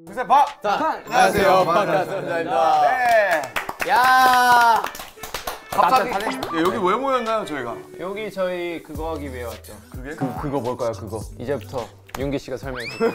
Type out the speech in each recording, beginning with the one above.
둘셋 봐! 자, 안녕하세요. 박하선자입니다. 네. 야. 갑자기 여기 왜 모였나요 저희가? 여기 저희 그거 하기 위해 왔죠. 그게? 그거 뭘까요? 그거. 이제부터 윤기 씨가 설명해 줄게요.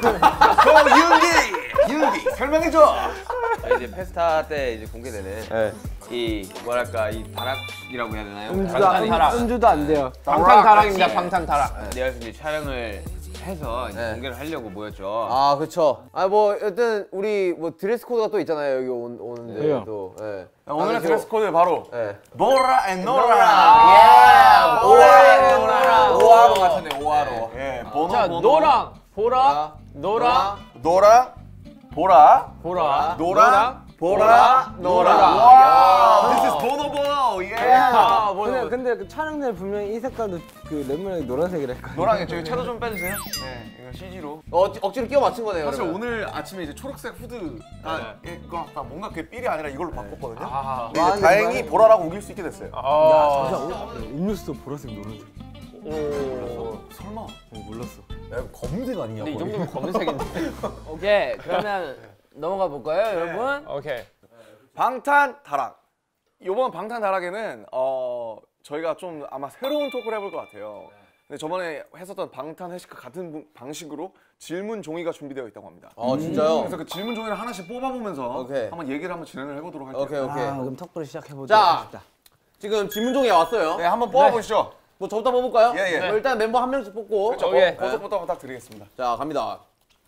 윤기 설명해줘. 이제 페스타 때 이제 공개되는 네. 이 뭐랄까 이 다락이라고 해야 되나요? 음주도 안 돼요. 방탄다락입니다. 방탄다락. 내가 이제 촬영을 해서 이제 네. 공개를 하려고 모였죠. 아, 그렇죠. 아, 뭐 여튼 우리 뭐 드레스 코드가 또 있잖아요. 여기 오는데 또. 예. 오늘의 드레스 코드 바로 예. 노라 앤 노라. 예. 오라. 오하로 같은데 오하로. 예. 자, 노랑, 보라, 노랑, 노라, 보라, 보라, 노라, 보라, 노라. 노라. 와, this is 보노보노. 예. 아, 근데 그 촬영 날 분명히 이 색깔도 그 레몬이 노란색이라 했거든요. 노랑이 저기 채도 좀 빼주세요. 네, 이거 CG로. 억지로 끼워 맞춘 거네요. 사실 그러면. 오늘 아침에 이제 초록색 후드가 이거 딱 뭔가 그게 삘이 아니라 이걸로 바꿨거든요. 아, 근데 이제 다행히 보라라고 우길 수 있게 됐어요. 음료수도 보라색 노란색. 설마. 몰랐어. 야, 검은색 아니냐? 근데 이 정도면 검은색인데. 오케이, 그러면 넘어가 볼까요, 여러분? 오케이. 방탄다락. 이번 방탄다락에는 저희가 좀 아마 새로운 토크를 해볼 것 같아요. 근데 저번에 했었던 방탄 회식 같은 방식으로 질문 종이가 준비되어 있다고 합니다. 진짜요? 그래서 그 질문 종이를 하나씩 뽑아보면서 오케이. 한번 얘기를 한번 진행을 해보도록 할게요. 오케이, 오케이. 그럼 턱부를 시작해보도록 자, 하겠습니다. 지금 질문종이 왔어요. 네, 한번 뽑아보시죠. 뭐 저부터 뽑을까요? 예, 예. 뭐 일단 멤버 한 명씩 뽑고. 그렇죠. 오케이. 버섯부터 부탁드리겠습니다. 자, 갑니다.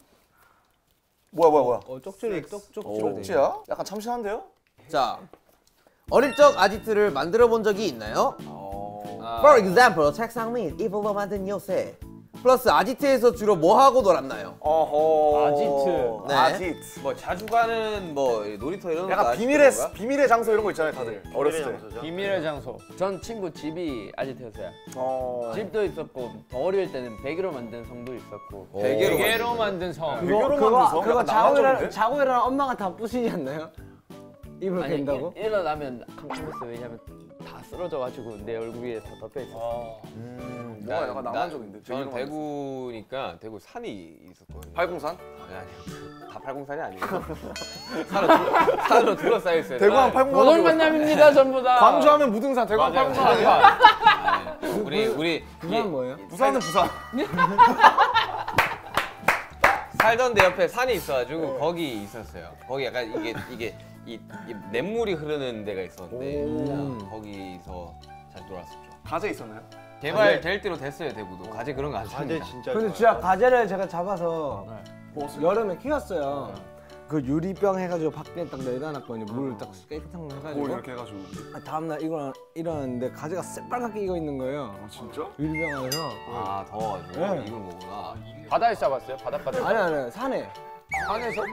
뭐야? 쪽지를 쪽쪽지로 돼. 쪽지야? 약간 참신한데요? 자, 어릴 적 아지트를 만들어 본 적이 있나요? For example, 책상 및 이불로 만든 요새. 플러스 아지트에서 주로 뭐 하고 놀았나요? 어허. 아지트. 네. 아지트. 뭐 자주 가는 뭐 놀이터 이런 거 약간 비밀의 장소 이런 거 있잖아요, 다들. 어렸을 때. 비밀의 장소. 전 친구 집이 아지트였어요. 어. 집도 있었고, 더 어릴 때는 베개로 만든 성도 있었고. 베개로 만든 성. 베개로 만든 성? 그거 약간 낭만적인데? 자고 일어나 엄마가 다 부시지 않나요? 입을 아니, 깬다고? 일어나면 깜깜했어요. 왜냐면 다 쓰러져가지고 내 얼굴 위에 다 덮여 있었어. 뭐가 약간 낭만적인데. 저는 대구니까 대구 산이 있었거든요. 팔공산? 아니, 다 팔공산이 아니에요. 산으로 둘러싸여 있어요. 대구하면 팔공산. 오늘 만남입니다, 전부 다. 광주하면 무등산, 대구하면 팔공산 아니야? 우리 부산 뭐예요? 부산은 부산. 살던 데 옆에 산이 있어가지고 거기 있었어요. 거기 약간 이게 이 냇물이 흐르는 데가 있었는데 거기서 잘 놀았었죠. 가재 있었나요? 개발될 대로 됐어요. 대구도 가재 그런 거 안 씁니다. 근데 진짜 가재를 제가 잡아서 먹었어요? 여름에 키웠어요. 그 유리병 해가지고 밖에 딱 내다놨거든요. 물 딱 깨끗한 거 오, 해가지고. 이렇게 해가지고. 다음날 일어났는데 가재가 새빨갛게 익어 있는 거예요. 아, 진짜? 유리병 안에서. 아 더워가지고 네. 이건 거구나. 바다에 잡았어요? 바닷가에? 아니 산에. 산에서?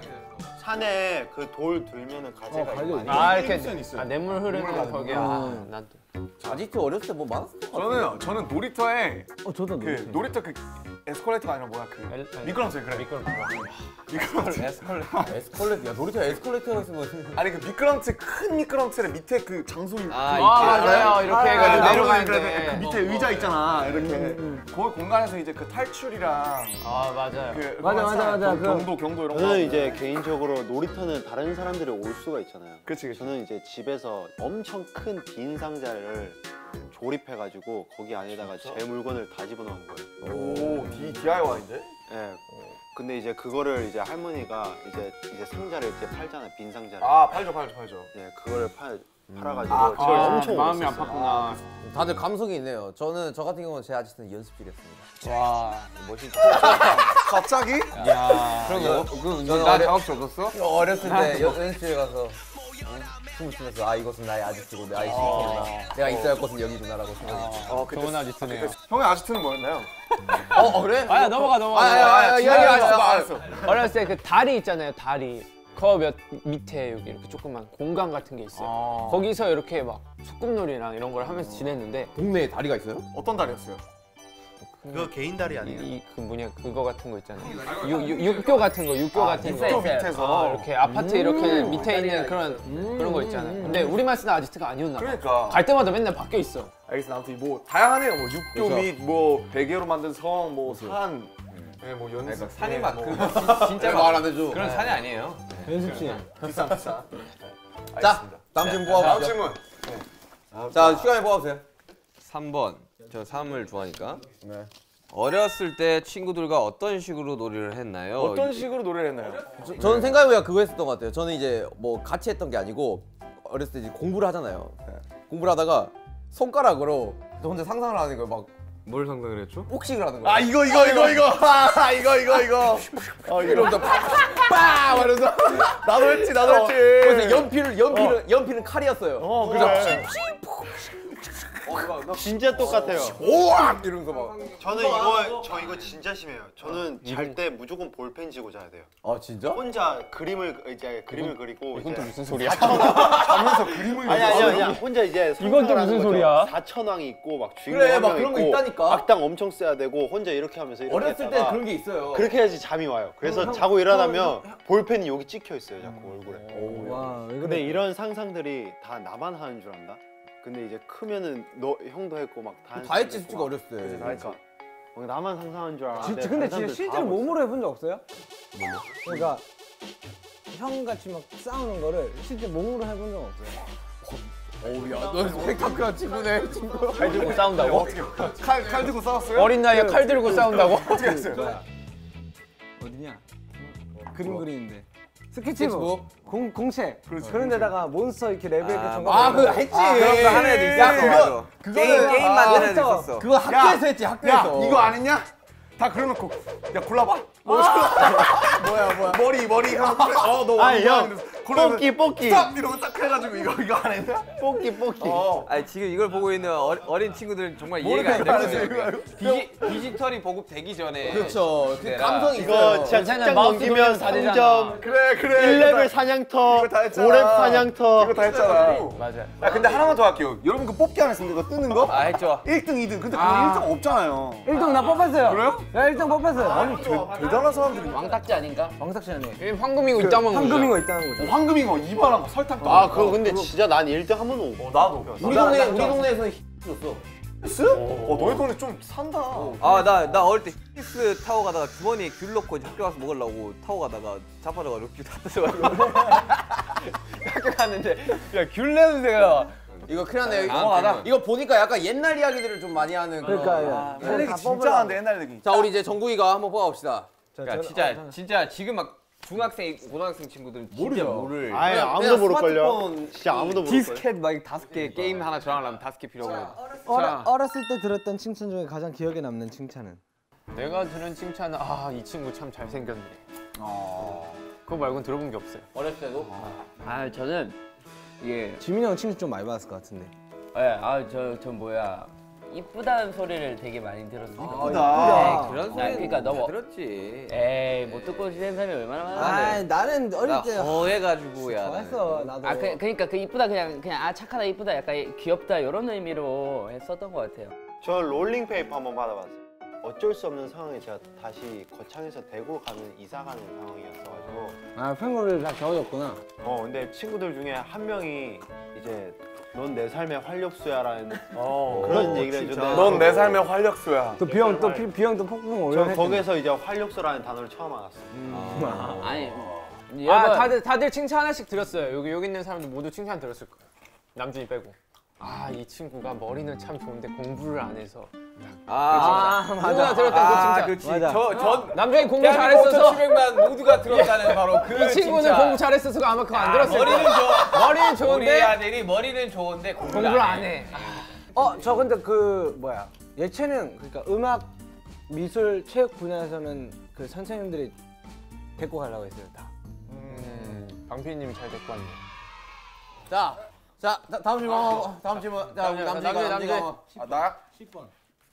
산에 그 돌 들면은 가재가 가재 있고 있네. 아, 이렇게 있어요. 냇물 흐르는 거기. 난 또. 아지트 어렸을 때 뭐 많았어? 저는 놀이터에 저도 그 놀이터 그 에스컬레이터가 아니라 뭐야 그 미끄럼틀 그래. 미끄럼틀. 에스컬레이터. 야, 놀이터에 에스컬레이터가 있으면 아니 그 미끄럼틀 큰 미끄럼틀에 밑에 그 장소 아, 맞아요. 이렇게 해가지고 그 내려가는데. 밑에 의자 있잖아 이렇게 거기 공간에서 이제 그 탈출이랑 아, 맞아요. 그 맞아. 경도 이런 거 저는 이제 개인적으로 놀이터는 다른 사람들이 올 수가 있잖아요. 그치 저는 이제 집에서 엄청 큰 빈 상자를 조립해가지고 거기 안에다가 제 물건을 다 집어넣은 거예요. 오 DIY인데? 예. 근데 이제 그거를 이제 할머니가 이제 상자를 이제 팔잖아요. 빈 상자를. 아 팔죠. 예, 그거를 팔아가지고 제가 엄청 마음이 울었었어요. 아팠구나. 다들 감성이 있네요. 저 같은 경우는 제 아지트는 연습실이었습니다. 와 멋있다. 갑자기? 그럼 나 작업실 없었어? 어렸을 때 연습실에 가서 춤을 추면서 아 이것은 나의 아지트고 나의 시스템이다. 내가 있어야 할 곳은 여기구나라고 생각했죠. 좋은 아지트네요. 형의 아지트는 뭐였나요? 그래? 아, 넘어가. 알았어. 어렸을 때 그 다리 있잖아요, 다리. 그 밑에 여기 이렇게 조그만 공간 같은 게 있어요. 거기서 이렇게 막 소꿉놀이랑 이런 걸 하면서 지냈는데 동네에 다리가 있어요? 어떤 다리였어요? 그거 개인 다리 아니에요? 그 뭐냐 그거 같은 거 있잖아요. 육교 같은 거, 육교 같은 거. 육교 밑에서 이렇게 아파트 이렇게 밑에 있는 그런 거 있잖아요. 근데 우리만 쓰는 아지트가 아니었나 봐. 그러니까 갈 때마다 맨날 바뀌어 있어. 알겠습니다. 아무튼 뭐 다양하네요. 뭐 육교 그렇죠. 및 뭐 베개로 만든 성, 뭐 산. 네, 뭐 그러니까 산이 막 진짜 말 안 해줘. 그런 산이 아니에요. 연습실. 자, 다음 질문 뽑아보시죠. 질문. 자, 시간에 뽑아보세요. 3번. 저 3을 좋아하니까. 어렸을 때 친구들과 어떤 식으로 놀이를 했나요? 어떤 식으로 노래를 했나요? 저는 생각해보니까 그거 했었던 것 같아요. 저는 이제 뭐 같이 했던 게 아니고 어렸을 때 이제 공부를 하잖아요. 공부를 하다가 손가락으로 저 혼자 상상을 하는 거예요. 막 뭘 상상을 했죠? 복식을 하는 거예요. 아 이거 이거. 이러면서 빡! 이러면서 나도 했지. 그래서 연필은 칼이었어요. 그래. 진짜 똑같아요. 오악! 이러면서 막. 저는 저 이거 진짜 심해요. 저는 잘 때 무조건 볼펜 쥐고 자야 돼요. 아 진짜? 혼자 그림을 그리고 이건 또 이제 무슨 소리야? 자면서 그림을 아니야 혼자 이제 이건 또 무슨 소리야? 사천왕이 있고 막 주인공 그래, 한 막 명 그런 거 있고 있다니까. 악당 엄청 써야 되고 혼자 이렇게 하면서 이렇게 어렸을 때 했다가 그런 게 있어요. 그렇게 해야지 잠이 와요. 그래서 자고 일어나면 볼펜이 여기 찍혀 있어요, 자꾸 얼굴에. 와, 왜 근데 그래? 이런 상상들이 다 나만 하는 줄 안다. 근데 이제 크면은 너 형도 했고 막 다 했지 솔직히 어렸을 때. 그러니까 나만 상상하는 줄 알았는데 근데 다른 진짜 사람들 실제로 다 하고 몸으로 해본 적 없어요? 그러니까 형같이 막 싸우는 거를 실제 몸으로 해본 적 없어요. 오야, 너 스펙타클한 친구네, 친구. 칼 들고 싸운다고? 칼 들고 싸웠어요? 어린 나이에 칼 들고 싸운다고? 어떻게 했어요? 어디냐? 그림 그리는데. 스케치북, 스케치북? 공책. 그런 데다가 몬스터 이렇게 레벨 이렇게 정말. 아, 그거 했지. 그런 거 하는 애도 있었어. 그거는 게임 만드는 애도 있었어. 그거 학교에서 했지, 학교에서. 야 이거 안 했냐? 다 그려놓고 야 골라봐. 뭐야 머리 어너 아니 형 뽑기 스탑 이러고 딱 해가지고 이거 안 했냐? 뽑기 아니 지금 이걸 보고 있는 어린 친구들은 정말 이해가 안 되거든요. 디지털이 보급되기 전에. 그렇죠. 그 내가 감성이 이거 있어요. 진짜 괜찮아요. 직장 마우스 넘기면 돌리면 다 되잖아. 3점 그래 1레벨 사냥터 이거 다 했잖아. 5렙 사냥터 이거 다 했잖아. 맞아. 야 근데 하나만 더 할게요. 여러분 그 뽑기 안 했습니까? 이거 뜨는 거? 아 했죠. 1등 2등 근데 그거 1등 없잖아요. 1등 나 뽑았어요. 그래요? 나 1등 뽑았어요. 아니 대단한 사람들이 왕딱지 아닌가? 왕탁시 아니에요. 이게 황금이고 있다만 황금인 거 있다는 거죠. 황금잉어 이만한 설탕 아 그거 근데 진짜 난 1등 한 번도 못 나도. 우리 동네에서는 줬어. 스? 너희 동네 좀 산다. 나 어릴 때 히스 타고 가다가 주머니에 귤 넣고 이제 학교 가서 먹으려고 타고 가다가 자빠져가지고 귤 다 뜯어가지고 학교 갔는데 야 귤 냄새가. 이거 큰일 났네. 넘어가다. 이거 보니까 약간 옛날 이야기들을 좀 많이 하는 그런. 그러니까 옛날 얘기 진짜 한데 옛날 얘기. 자, 우리 이제 정국이가 한번 뽑아봅시다. 그러니까 진짜 지금 막 중학생, 고등학생 친구들은 진짜 모를. 아예 그냥 아무도 모를걸요 스마트폰 진짜 아무도 모를걸요 디스켓 막 5개 게임 하나 저장하려면 5개 필요하고. 어렸을 때 들었던 칭찬 중에 가장 기억에 남는 칭찬은? 내가 들은 칭찬은 이 친구 참 잘생겼네. 그거 말고는 들어본 게 없어요. 어렸을 때도. 아 저는 이게 지민이 형 칭찬 좀 많이 받았을 것 같은데. 저 뭐야 이쁘다는 소리를 되게 많이 들었어요. 이쁘다. 그런 나 그러니까 다 너무 들었지. 에이 못 듣고 지낸 사람이 얼마나 아, 많은데. 나는 나 어릴 때 허해가지고 야. 좋아했어. 나도. 그러니까 그 이쁘다 그냥 착하다 이쁘다 약간 귀엽다 이런 의미로 했었던 것 같아요. 저 롤링페이퍼 한번 받아봤어요. 어쩔 수 없는 상황에 제가 다시 거창에서 대구 가는 이사 가는 상황이었어가지고 팬거를 다 적어줬구나. 근데 친구들 중에 한 명이 이제 넌 내 삶의 활력소야라는 그런 그런 얘기를 해줬는데 넌 내 삶의 활력소야. 또 비형 또 폭풍 저 올려. 거기서 이제 활력소라는 단어를 처음 알았어요. 아니 다들 칭찬 하나씩 들었어요. 여기 있는 사람들 모두 칭찬 들었을 거예요. 남준이 빼고. 이 친구가 머리는 참 좋은데 공부를 안 해서. 누구나 들었던 그 칭찬. 그렇지. 남준이 공부 잘했어서 700만 모두가 들었다는 바로 그 이 친구는 진짜. 공부 잘했어서 아마 그거 안 들었을 거예요. 머리는 우리 좋은데 아들이 머리는 좋은데 공부를 안 해. 저 근데 그 뭐야 예체능 그러니까 음악, 미술, 체육 분야에서는 그 선생님들이 데리고 가려고 했어요 다. 방피디님이 잘 데리고 왔네. 자, 다음 질문. 다음 질문. 자, 우리 남준이가. 나야? 10번.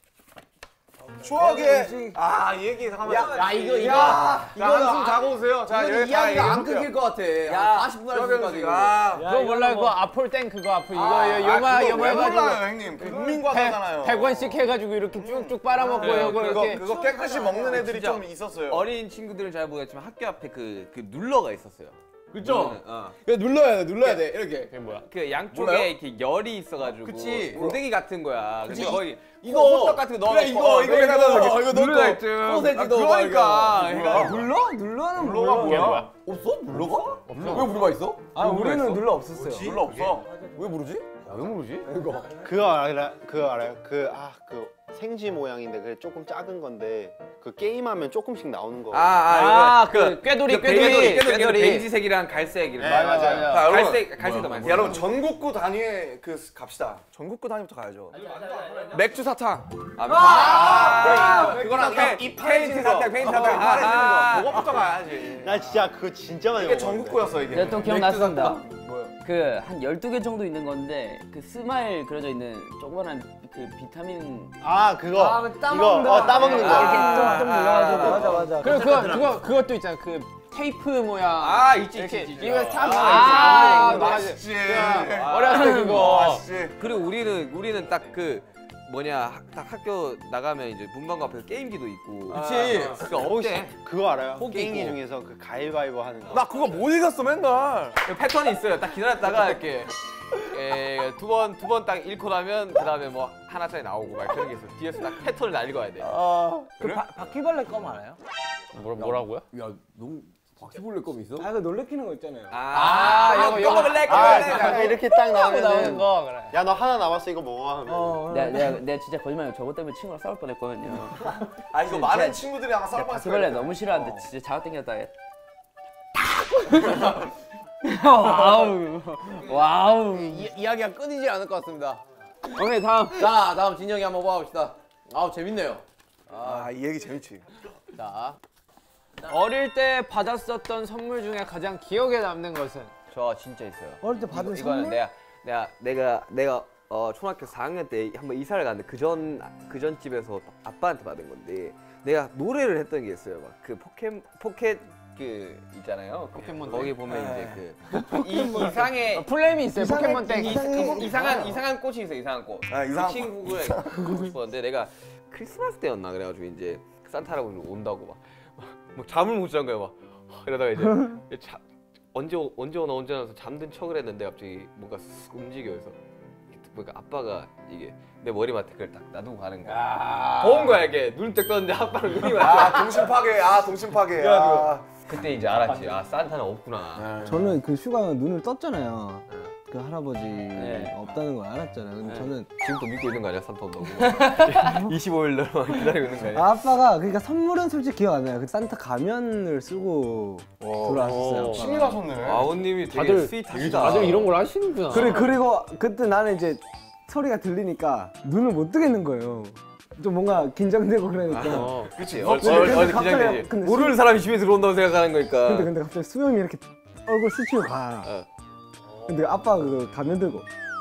추억의 이 얘기 잠깐만. 이거는 한숨 자고 오세요. 자, 이거는 여기 다 이야기가 안 얘기해볼게요. 끊길 것 같아. 40분 할 때까지. 그거 몰라요. 그거 앞을 땡 그거 앞을 이거 그거 영화 왜 해가지고 몰라요, 형님? 국민과자잖아요. 100원씩 해가지고 이렇게 쭉쭉 빨아먹고 이거 이렇게 그거 깨끗이 먹는 애들이 좀 있었어요. 어린 친구들은 잘 모르겠지만 학교 앞에 그 눌러가 있었어요. 그쵸? 어. 그냥 눌러야 돼 이렇게. 이게 뭐야? 그 양쪽에 몰라요? 이렇게 열이 있어가지고 그치. 고데기 같은 거야. 그치. 그래서 거의 이거 호떡 같은 거 넣어. 그래 이거 이거 넣고 있지. 소세지도 그러니까. 눌러는 물러가 이게 뭐야? 없어? 물러가? 왜 물러가 있어? 아 우리는 눌러 없었어요. 별로 없어. 왜 모르지? 왜 모르지? 그거 알아요? 그 생쥐 모양인데 그게 조금 작은 건데 그 게임하면 조금씩 나오는 거. 그 꾀돌이 베이지색이랑 갈색 이런. 맞아. 자, 여러분, 갈색도 많이. 여러분 전국구 단위의 그 갑시다. 전국구 단위부터 가야죠. 맥주 사탕. 그거랑 페인트 사탕, 페인트 사탕. 그거부터 가야지. 나 진짜 그거 진짜 많이 이게 먹었는데. 전국구였어 이게. 내가 또 기억났습니다. 그 한 12개 정도 있는 건데 그 스마일 그려져 있는 조그만한 그 비타민 아 그거 그 이거 따먹는 거. 따먹는 거. 이렇게 좀 눌러가지고 맞아. 그리고 그것도 있잖아. 그 테이프 모양. 있지. 이거 참 맛있지. 어렸을 때 그거. 맛있지. 그리고 우리는 딱 그 딱 학교 나가면 이제 문방구 앞에서 게임기도 있고. 그치. 그거 없대. 그거 알아요? 호기 게임기 있고. 중에서 그 가위바위보 하는 거. 나 그거 못 읽었어 맨날. 그 패턴이 있어요. 딱 기다렸다가 이렇게 두 번 딱 잃고 나면 그다음에 뭐 하나짜리 나오고 막 그런 게 있어. 뒤에서 딱 패턴을 다 읽어야 돼. 그 바퀴벌레 껌 알아요? 뭐라고요? 야 너무 바퀴벌레 껌 있어? 그 놀래키는 거 있잖아요. 이거 블랙. 이렇게 딱 나오는 나오면은 거 그래. 야 너 하나 남았어 이거 먹어 하면. 내가 진짜 거짓말 저것 때문에 친구랑 싸울 뻔했거든요. 아 이거 많은 친구들이 아마 싸울 바퀴벌레 뻔했을 너무 싫어하는데 진짜 자가 땡겼다. 와우. 이야기가 끊이지 않을 것 같습니다. 오케이 다음. 자 다음 진영이 한번 뽑아봅시다. 재밌네요. 아이 얘기 재밌지. 자 어릴 때 받았었던 선물 중에 가장 기억에 남는 것은? 저 진짜 있어요. 어릴 때 받은 이거는 선물? 내가 초등학교 4학년 때 한번 이사를 갔는데 그전 집에서 아빠한테 받은 건데 내가 노래를 했던 게 있어요. 막 그 포켓 그 있잖아요. 포켓몬 거기 보면 이제 그 이상의 플레임이 있어요. 포켓몬 땡. 이상한 꽃이 있어. 이상한 꽃. 아, 이상한 그 친구를 갖고 싶었는데 내가 크리스마스 때였나 그래가지고 이제 산타 할아버지 온다고 막 잠을 못 잔 거야 막 이러다가 이제 언제 오나 해서 잠든 척을 했는데 갑자기 뭔가 쓱 움직여서 보니까 아빠가 이게 내 머리맡에 그걸 딱 놔두고 가는 거야. 본 거야 이게 눈 딱 떴는데 아빠는 눈이 맞아. 동심 파괴. 그때 이제 알았지. 산타는 없구나. 저는 그 슈가가 눈을 떴잖아요. 그 할아버지 네. 없다는 걸 알았잖아요. 근데 저는 지금도 믿고 있는 거 아니야 산타 온다고? 25일날 기다리고 있는 거 아니야? 아빠가 그러니까 선물은 솔직히 기억 안 나요. 그 산타 가면을 쓰고 돌아왔었어요. 힘이 가셨네. 아버님이 되게 스윗하시다. 다들 이런 걸 하시는구나. 그리고 그때 나는 이제 소리가 들리니까 눈을 못 뜨겠는 거예요. 좀 뭔가 긴장되고 그러니까. 그치. 어디 갑자기 기장이지. 근데 모르는 사람이 집에 들어온다고 생각하는 거니까. 근데 갑자기 수염이 이렇게 얼굴 스치고 가. 근데 아빠가 그 가면 들고.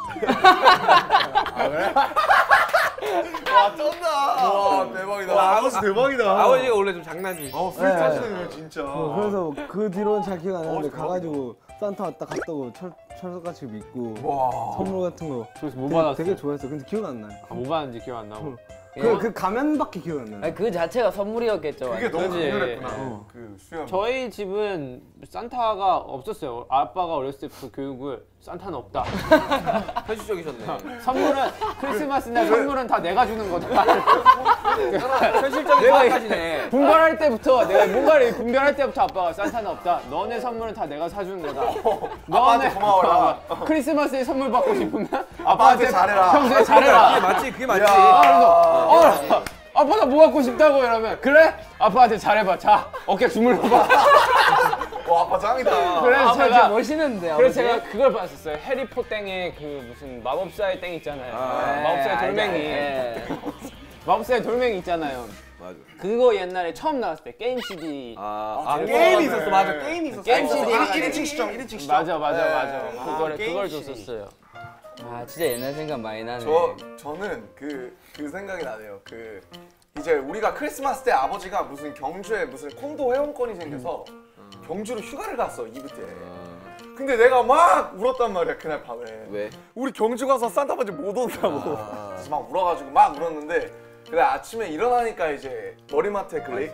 와 쩐다. 와 대박이다. 와 아버지 대박이다. 아버지가 원래 좀 장난주시. 스윗하시네 진짜. 그래서 그 뒤로는 잘 기억 안 나는데 가가지고 산타 왔다 갔다고 철석같이 믿고 와. 선물 같은 거 그래서 뭐 받았어? 되게 좋아했어. 근데 기억 안 나요. 뭐 받았는지 기억 안 나고. 그 가면밖에 기억 안 나요. 아니, 그 자체가 선물이었겠죠. 그게 너무 그지. 강렬했구나. 그 수염. 저희 집은 산타가 없었어요. 아빠가 어렸을 때부터 교육을 산타는 없다. 현실적이셨네. 선물은 크리스마스 날 선물은 다 내가 주는 거다. 현실적인 생각하시네. 분별할 때부터 내가 뭔가를 분별할 때부터 아빠가 산타는 없다. 너네 선물은 다 내가 사주는 거다. 아빠한테 고마워라. 크리스마스에 선물 받고 싶으면 아빠한테 잘해라. 평소에 잘해라. 그게 맞지. 그래서 아빠 나 뭐 갖고 싶다고 이러면 그래? 아빠한테 잘해봐. 자 어깨 주물러봐. 와 아빠 짱이다. 그래서 아빠 진짜 제가 멋있는데. 그래서 제가 그걸 받았었어요. 해리포땡의 그 무슨 마법사의 땡 있잖아요. 마법사의 돌멩이. 마법사의 돌멩이 있잖아요. 맞아. 그거 옛날에 처음 나왔을 때 게임 CD. 게임이 있었어. 맞아. 게임이 있었어. 게임 CD. 1인칭 시점. 1인칭 시점. 맞아. 그걸 게임 줬었어요. 아 진짜 옛날 생각 많이 나네. 저는 그 생각이 나네요. 그 이제 우리가 크리스마스 때 아버지가 무슨 경주에 무슨 콘도 회원권이 생겨서 경주로 휴가를 갔어 이브 때. 근데 내가 막 울었단 말이야 그날 밤에. 왜? 우리 경주 가서 산타 아버지 못 온다고. 그래서 막 울어가지고 막 울었는데 그날 아침에 일어나니까 이제 머리맡에 그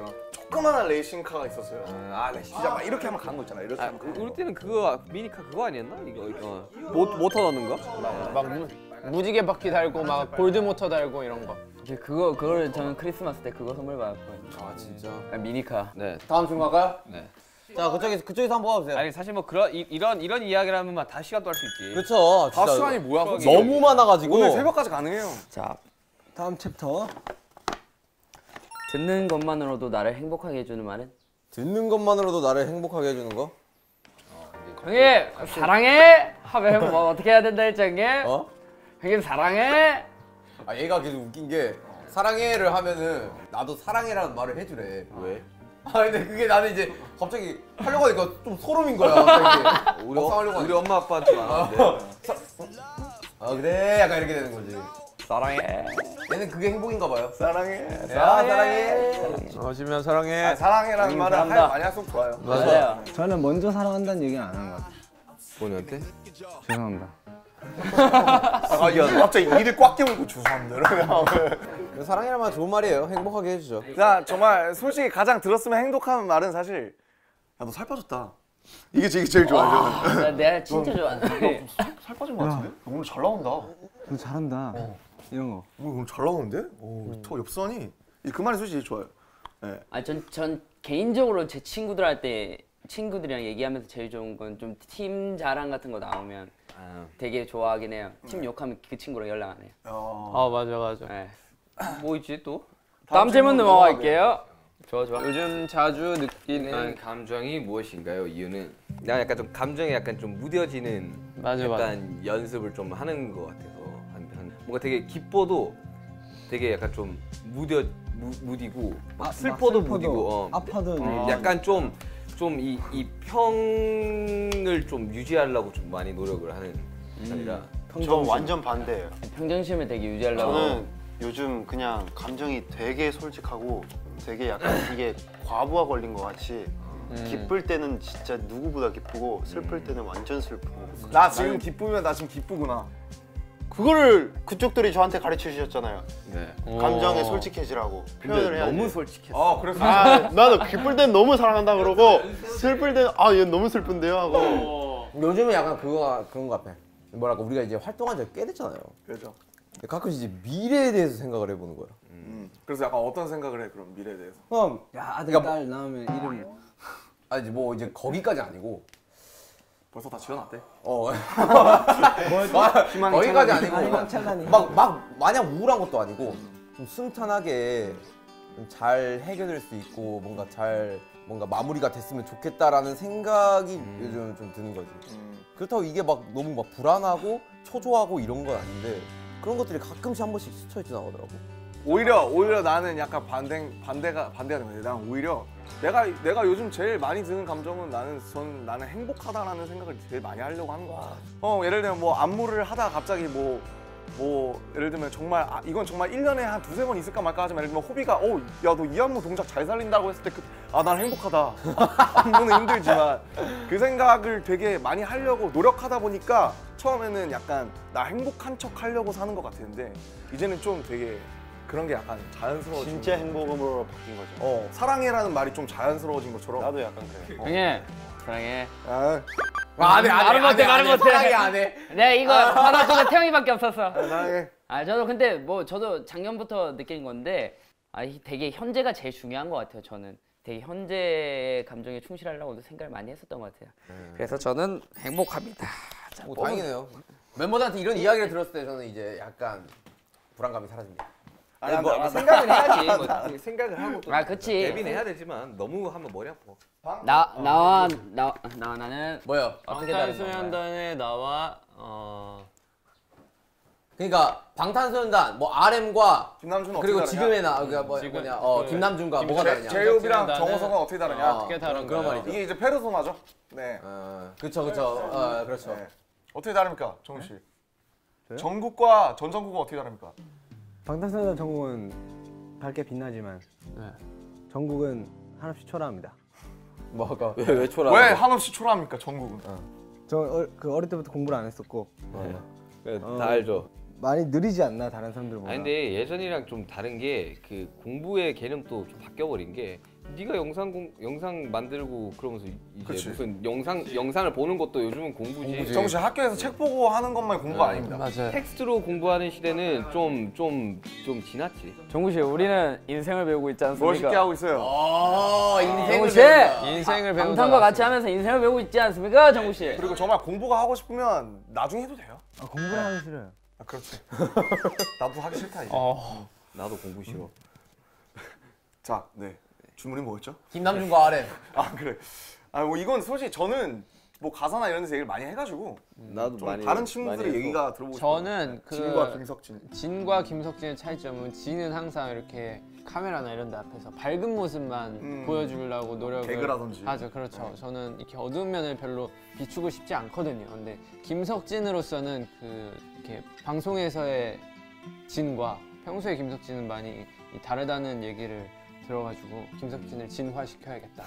조그마한 레이싱카가 있었어요. 레이싱. 진짜 막 이렇게 하면 가는 거 있잖아. 이렇게 하면 가는 거. 우리 때는 그거 미니카 그거 아니었나? 이거 모터 넣는 거? 막 무지개 바퀴 달고 막 볼드 모터 달고 이런 거. 그거를 저는 크리스마스 때 그거 선물 받았거든요. 아 진짜. 미니카. 네. 다음 질문 갈까요? 네. 자 그쪽에서 한번 뽑아보세요. 아니 사실 뭐 그런 이런 이야기를 하면 다 시간도 할 수 있지. 그렇죠. 다 진짜 시간이 뭐야? 솔직히. 너무 많아가지고. 오늘 새벽까지 가능해요. 자, 다음 챕터. 듣는 것만으로도 나를 행복하게 해주는 말은? 듣는 것만으로도 나를 행복하게 해주는 거? 형님 사랑해 하면 뭐 어떻게 해야 된다 했지 형님? 어? 형님 사랑해. 아 얘가 계속 웃긴 게 사랑해를 하면은 나도 사랑해라는 말을 해주래. 왜? 아 근데 그게 나는 이제 갑자기 하려고 하니까 좀 소름인 거야. 갑자기. 우리 엄마 아빠한테 말하는데. 아 그래 약간 이렇게 되는 거지. 사랑해. 얘는 그게 행복인가 봐요. 사랑해. 야 사랑해. 지면 사랑해. 사랑해라는 말은 사랑한다. 많이 할수록 좋아요. 맞아요. 저는 먼저 사랑한다는 얘기는 안 하는 것 같아요. 본인한테? 죄송합니다. 갑자기 이를 꽉 깨물고 죄송합니다. 사랑이란 말 좋은 말이에요. 행복하게 해주죠. 자 정말 솔직히 가장 들었으면 행복한 말은 사실 야 너 살 빠졌다. 이게 제일 좋아요. 저는. 내가 진짜 좋아하는데. 살 빠진 거 같은데? 오늘 잘 나온다. 너 잘한다. 이런 거. 오늘 잘 나오는데? 더 엽선이. 그 말이 솔직히 제일 좋아요. 네. 아, 전 개인적으로 제 친구들한테 친구들이랑 얘기하면서 제일 좋은 건 좀 팀 자랑 같은 거 나오면 되게 좋아하긴 해요. 팀 욕하면 그 친구랑 연락 안 해요. 맞아. 네. 뭐 있지 또? 다음 질문 넘어갈게요. 좋아. 요즘 자주 느끼는 감정이 무엇인가요? 이유는 나 약간 좀 감정이 약간 좀 무뎌지는 맞아. 약간 연습을 좀 하는 것 같아서 뭔가 되게 기뻐도 되게 약간 좀 무디고 막 슬퍼도 무디고 아파도 약간 좀 이 평을 좀 유지하려고 좀 많이 노력을 하는 스타일이라 저 완전 반대예요. 평정심을 되게 유지하려고. 저는 요즘 그냥 감정이 되게 솔직하고 되게 약간 이게 과부하 걸린 것 같이 기쁠 때는 진짜 누구보다 기쁘고 슬플 때는 완전 슬프고. 나 지금 기쁘면 나 지금 기쁘구나. 그거를 그쪽들이 저한테 가르쳐 주셨잖아요. 네. 감정에 솔직해지라고 표현을 해야 너무 돼. 솔직했어. 그래서 나는 기쁠 땐 너무 사랑한다 그러고 슬플 때는 얘 너무 슬픈데요 하고. 요즘은 약간 그런 거 같아. 뭐랄까 우리가 이제 활동한 지가 꽤 됐잖아요. 그렇죠. 근데 가끔씩 이제 미래에 대해서 생각을 해보는 거야. 그래서 약간 어떤 생각을 해 그럼 미래에 대해서? 그럼 야 아들 그러니까 딸 나오면 이름 아니 뭐 이제 거기까지 아니고. 벌써 다 지어놨대. 거기까지 아니고 찰나니. 막 마냥 우울한 것도 아니고 좀 순탄하게 좀 잘 해결될 수 있고 뭔가 마무리가 됐으면 좋겠다라는 생각이 요즘 좀 드는 거지. 그렇다고 이게 막 너무 막 불안하고 초조하고 이런 건 아닌데 그런 것들이 가끔씩 한 번씩 스쳐 지나가더라고. 오히려 나는 약간 반대가 되는 거지. 난 오히려 내가 요즘 제일 많이 드는 감정은 나는 행복하다라는 생각을 제일 많이 하려고 하는 거야. 예를 들면 뭐 안무를 하다가 갑자기 뭐 예를 들면 정말 이건 정말 1년에 한 두세 번 있을까 말까 하지만 예를 들면 호비가 야 너 이 안무 동작 잘 살린다고 했을 때 난 행복하다. 안무는 힘들지만 그 생각을 되게 많이 하려고 노력하다 보니까 처음에는 약간 나 행복한 척 하려고 사는 것 같았는데 이제는 좀 되게 그런 게 약간 자연스러워진 진짜 행복음으로 바뀐 거죠. 사랑해라는 말이 좀 자연스러워진 것처럼. 나도 약간 그래. 형님 사랑해. 말을 못해. 사랑해 안 해. 네 이거 받아주는 태영이밖에 없었어. 사랑해. 저도 근데 저도 작년부터 느낀 건데 되게 현재가 제일 중요한 것 같아요. 저는 되게 현재 감정에 충실하려고 생각을 많이 했었던 것 같아요. 그래서 저는 행복합니다. 다행이네요. 멤버들한테 이런 이야기를 들었을 때 저는 이제 약간 불안감이 사라집니다. 생각을 해야지. 뭐, 생각을 하고 또 그치. 대비는 해야 되지만 너무 하면 머리 아파. 나는 뭐요? 어떻게 다른 건가요? 방탄소년단의 나와 그러니까 방탄소년단 뭐 RM과 김남준은 그리고 어떻게 지금의 다르냐? 김남준과 뭐가 다르냐? 제이홉이랑 정호성은 어떻게 다르냐? 어떻게 다른 그런 거야? 말이죠. 이게 이제 페르소나죠? 네. 그렇죠. 그렇죠. 네. 어떻게 다릅니까, 정우 씨? 전국과 전정국은 어떻게 다릅니까? 방탄소년단 전국은 밝게 빛나지만 전국은 한없이 초라합니다. 뭐가 왜 초라? 왜 한없이 초라합니까, 전국은? 그 어릴 때부터 공부를 안 했었고 다 알죠. 많이 느리지 않나 다른 사람들보다. 아니 근데 예전이랑 좀 다른 게 그 공부의 개념도 좀 바뀌어버린 게 네가 영상 만들고 그러면서 이제 그치. 무슨 영상을 보는 것도 요즘은 공부지. 정우 씨 학교에서 책 보고 하는 것만이 공부가 아닙니다. 맞아요. 텍스트로 공부하는 시대는 좀 지났지. 정우 씨, 우리는 인생을 배우고 있지 않습니까? 멋있게 하고 있어요. 정우 씨, 인생을 배운다. 방탄과 같이 하면서 인생을 배우고 있지 않습니까, 정우 씨? 그리고 정말 공부가 하고 싶으면 나중에 해도 돼요. 공부를 하기 싫어요. 아, 그렇지. 나도 하기 싫다 이제. 나도 공부 싫어. 자, 네. 주문이 뭐였죠? 김남준과 RM. 아 그래. 아 뭐 이건 솔직히 저는 뭐 가사나 이런 데서 얘기를 많이 해가지고 나도 좀 많이 다른 친구들의 많이 얘기가 들어보고 싶어요. 저는 그 진과 김석진. 진과 김석진의 차이점은 진은 항상 이렇게 카메라나 이런 데 앞에서 밝은 모습만 보여주려고 노력을 개그라든지. 하죠. 그렇죠. 저는 이렇게 어두운 면을 별로 비추고 싶지 않거든요. 근데 김석진으로서는 그 이렇게 방송에서의 진과 평소의 김석진은 많이 다르다는 얘기를 들어가지고 김석진을 진화시켜야겠다.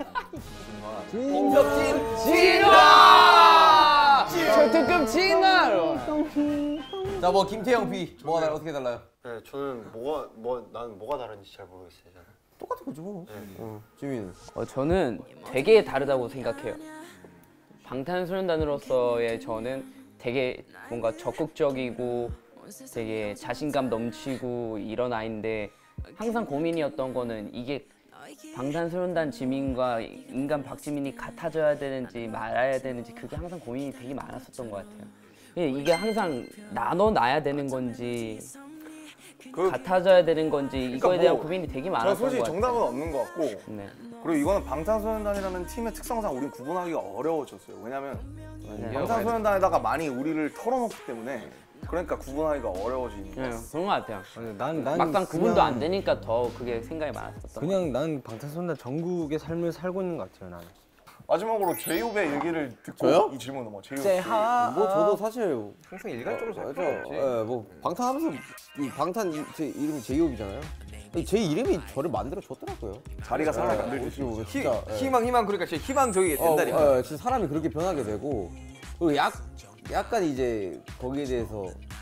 김석진 진화! 초특급 진화! 자, 뭐 김태형 B 뭐가 달라 어떻게 달라요? 네, 저는 나는 뭐가 다른지 잘 모르겠어요. 저는. 똑같은 거죠. 뭐. 지민은 저는 되게 다르다고 생각해요. 방탄소년단으로서의 저는 되게 뭔가 적극적이고 되게 자신감 넘치고 이런 아이인데 항상 고민이었던 거는 이게 방탄소년단 지민과 인간 박지민이 같아져야 되는지 말아야 되는지 그게 항상 고민이 되게 많았었던 것 같아요. 이게 항상 나눠놔야 되는 건지 같아져야 되는 건지 이거에 대한 고민이 되게 저 많았던 솔직히 것 같아요. 정답은 없는 것 같고 네. 그리고 이거는 방탄소년단이라는 팀의 특성상 우린 구분하기가 어려워졌어요. 왜냐면 방탄소년단에다가 많이 우리를 털어놓기 때문에 그러니까 구분하기가 어려워지는 네, 거예요. 그런 것 같아요. 난 막상 구분도 안 되니까 더 그게 생각이 많았었던 것 같아요. 그냥 난 방탄소년단 전국의 삶을 살고 있는 것 같아요. 나는. 마지막으로 제이홉의 얘기를 듣고 저요? 이 질문 넘어. 제이홉. 뭐 저도 사실 항상 일괄적으로 잘 맞아. 풀었지. 예, 뭐 방탄하면서 이 방탄 제 이름이 제이홉이잖아요. 제 이름이 저를 만들어 줬더라고요. 자리가 사람을 만들듯이. 진짜 희망 그러니까 진짜 희망 저기 된다니까. 진짜 사람이 그렇게 변하게 되고 그리고 약간 이제 거기에 대해서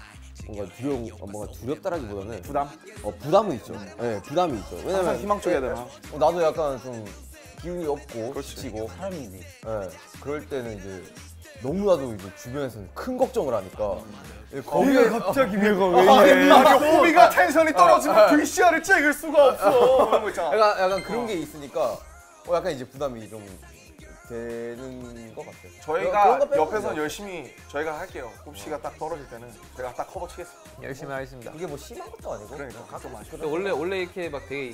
뭔가 두렵다라기보다는 부담은 있죠. 네, 부담이 있죠. 항상 왜냐면 희망 쪽에 되나? 나도 약간 좀 기운이 없고 그렇지. 지치고 사람이지. 네, 그럴 때는 이제 너무나도 이제 주변에서는 큰 걱정을 하니까 거기에 갑자기 얘가 왜 이래? 호비가 텐션이 떨어지면 VCR을 찍을 수가 없어. 그런 거 있잖아. 약간 그런 게 있으니까 약간 이제 부담이 좀 되는 것 같아요. 저희가 그런 거 빼고 옆에서 그냥. 열심히 저희가 할게요. 홉씨가 딱 떨어질 때는 제가 딱 커버 치겠습니다. 열심히 하겠습니다. 이게 뭐 심한 것도 아니고 그러니까 가끔 근데 원래 이렇게 막 되게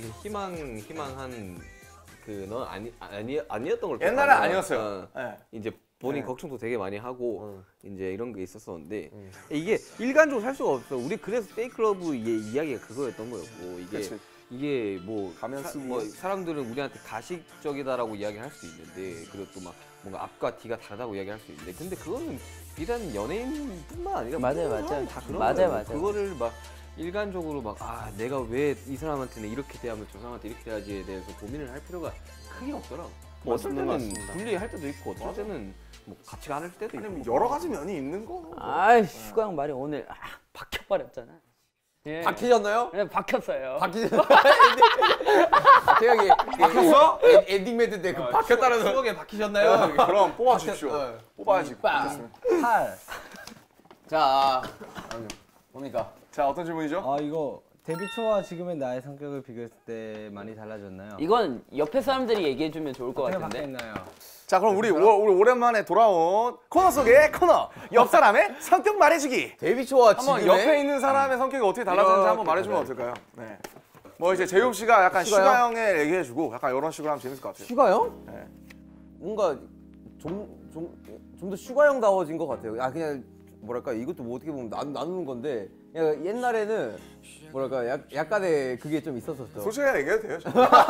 희망한 그넌 아니었던 걸 옛날에 기억하잖아. 아니었어요. 네. 이제 본인 네. 걱정도 되게 많이 하고 이제 이런 게 있었었는데 이게 일관적으로 살 수가 없어. 우리 그래서 페이클러브 이야기가 그거였던 거였고 그치. 이게 뭐 가면 쓰고. 뭐 사람들은 우리한테 가식적이다라고 이야기할 수 있는데 그리고 또 막 뭔가 앞과 뒤가 다르다고 이야기할 수 있는데 근데 그거는 비단 연예인뿐만 아니라 맞아요, 모든 사람이 맞아요. 다 그런 맞아요, 거예요. 맞아요. 그거를 막 일관적으로 막 내가 왜 이 사람한테는 이렇게 대하면 저 사람한테 이렇게 대하지에 대해서 고민을 할 필요가 크게 없더라고. 뭐 어떨 때는 맞습니다. 분리할 때도 있고 어떨 때는 뭐 같이 안 할 때도 아니, 있고 뭐 여러 가지 면이 있는 거. 아이 휴강 말이 오늘 박혀버렸잖아. 예. 박히셨나요? 네, 박혔어요. 태형이 박혔어? 엔딩 멘트 때 그 박혔다는 추억에 박히셨나요? 그럼 뽑아주십시오. 뽑아야지. 자 뭡니까? 자, 어떤 질문이죠? 이거 데뷔 초와 지금의 나의 성격을 비교했을 때 많이 달라졌나요? 이건 옆에 사람들이 얘기해주면 좋을 것 어떻게 같은데. 바뀌었나요? 자, 그럼 우리 오랜만에 돌아온 코너 속의 코너. 옆 사람의 성격 말해주기. 데뷔 초와 한번 지금의 옆에 있는 사람의 성격이 어떻게 달라졌는지 한번 말해주면 어떨까요? 네. 뭐 이제 제이홉 씨가 약간 슈가요? 슈가 형의 얘기해주고 약간 이런 식으로 하면 재밌을 것 같아요. 슈가형? 네. 뭔가 좀 더 슈가형다워진 것 같아요. 그냥 뭐랄까 이것도 뭐 어떻게 보면 나누는 건데 그냥 옛날에는 뭐랄까 약간의 그게 좀 있었었죠. 솔직하게 얘기해도 돼요.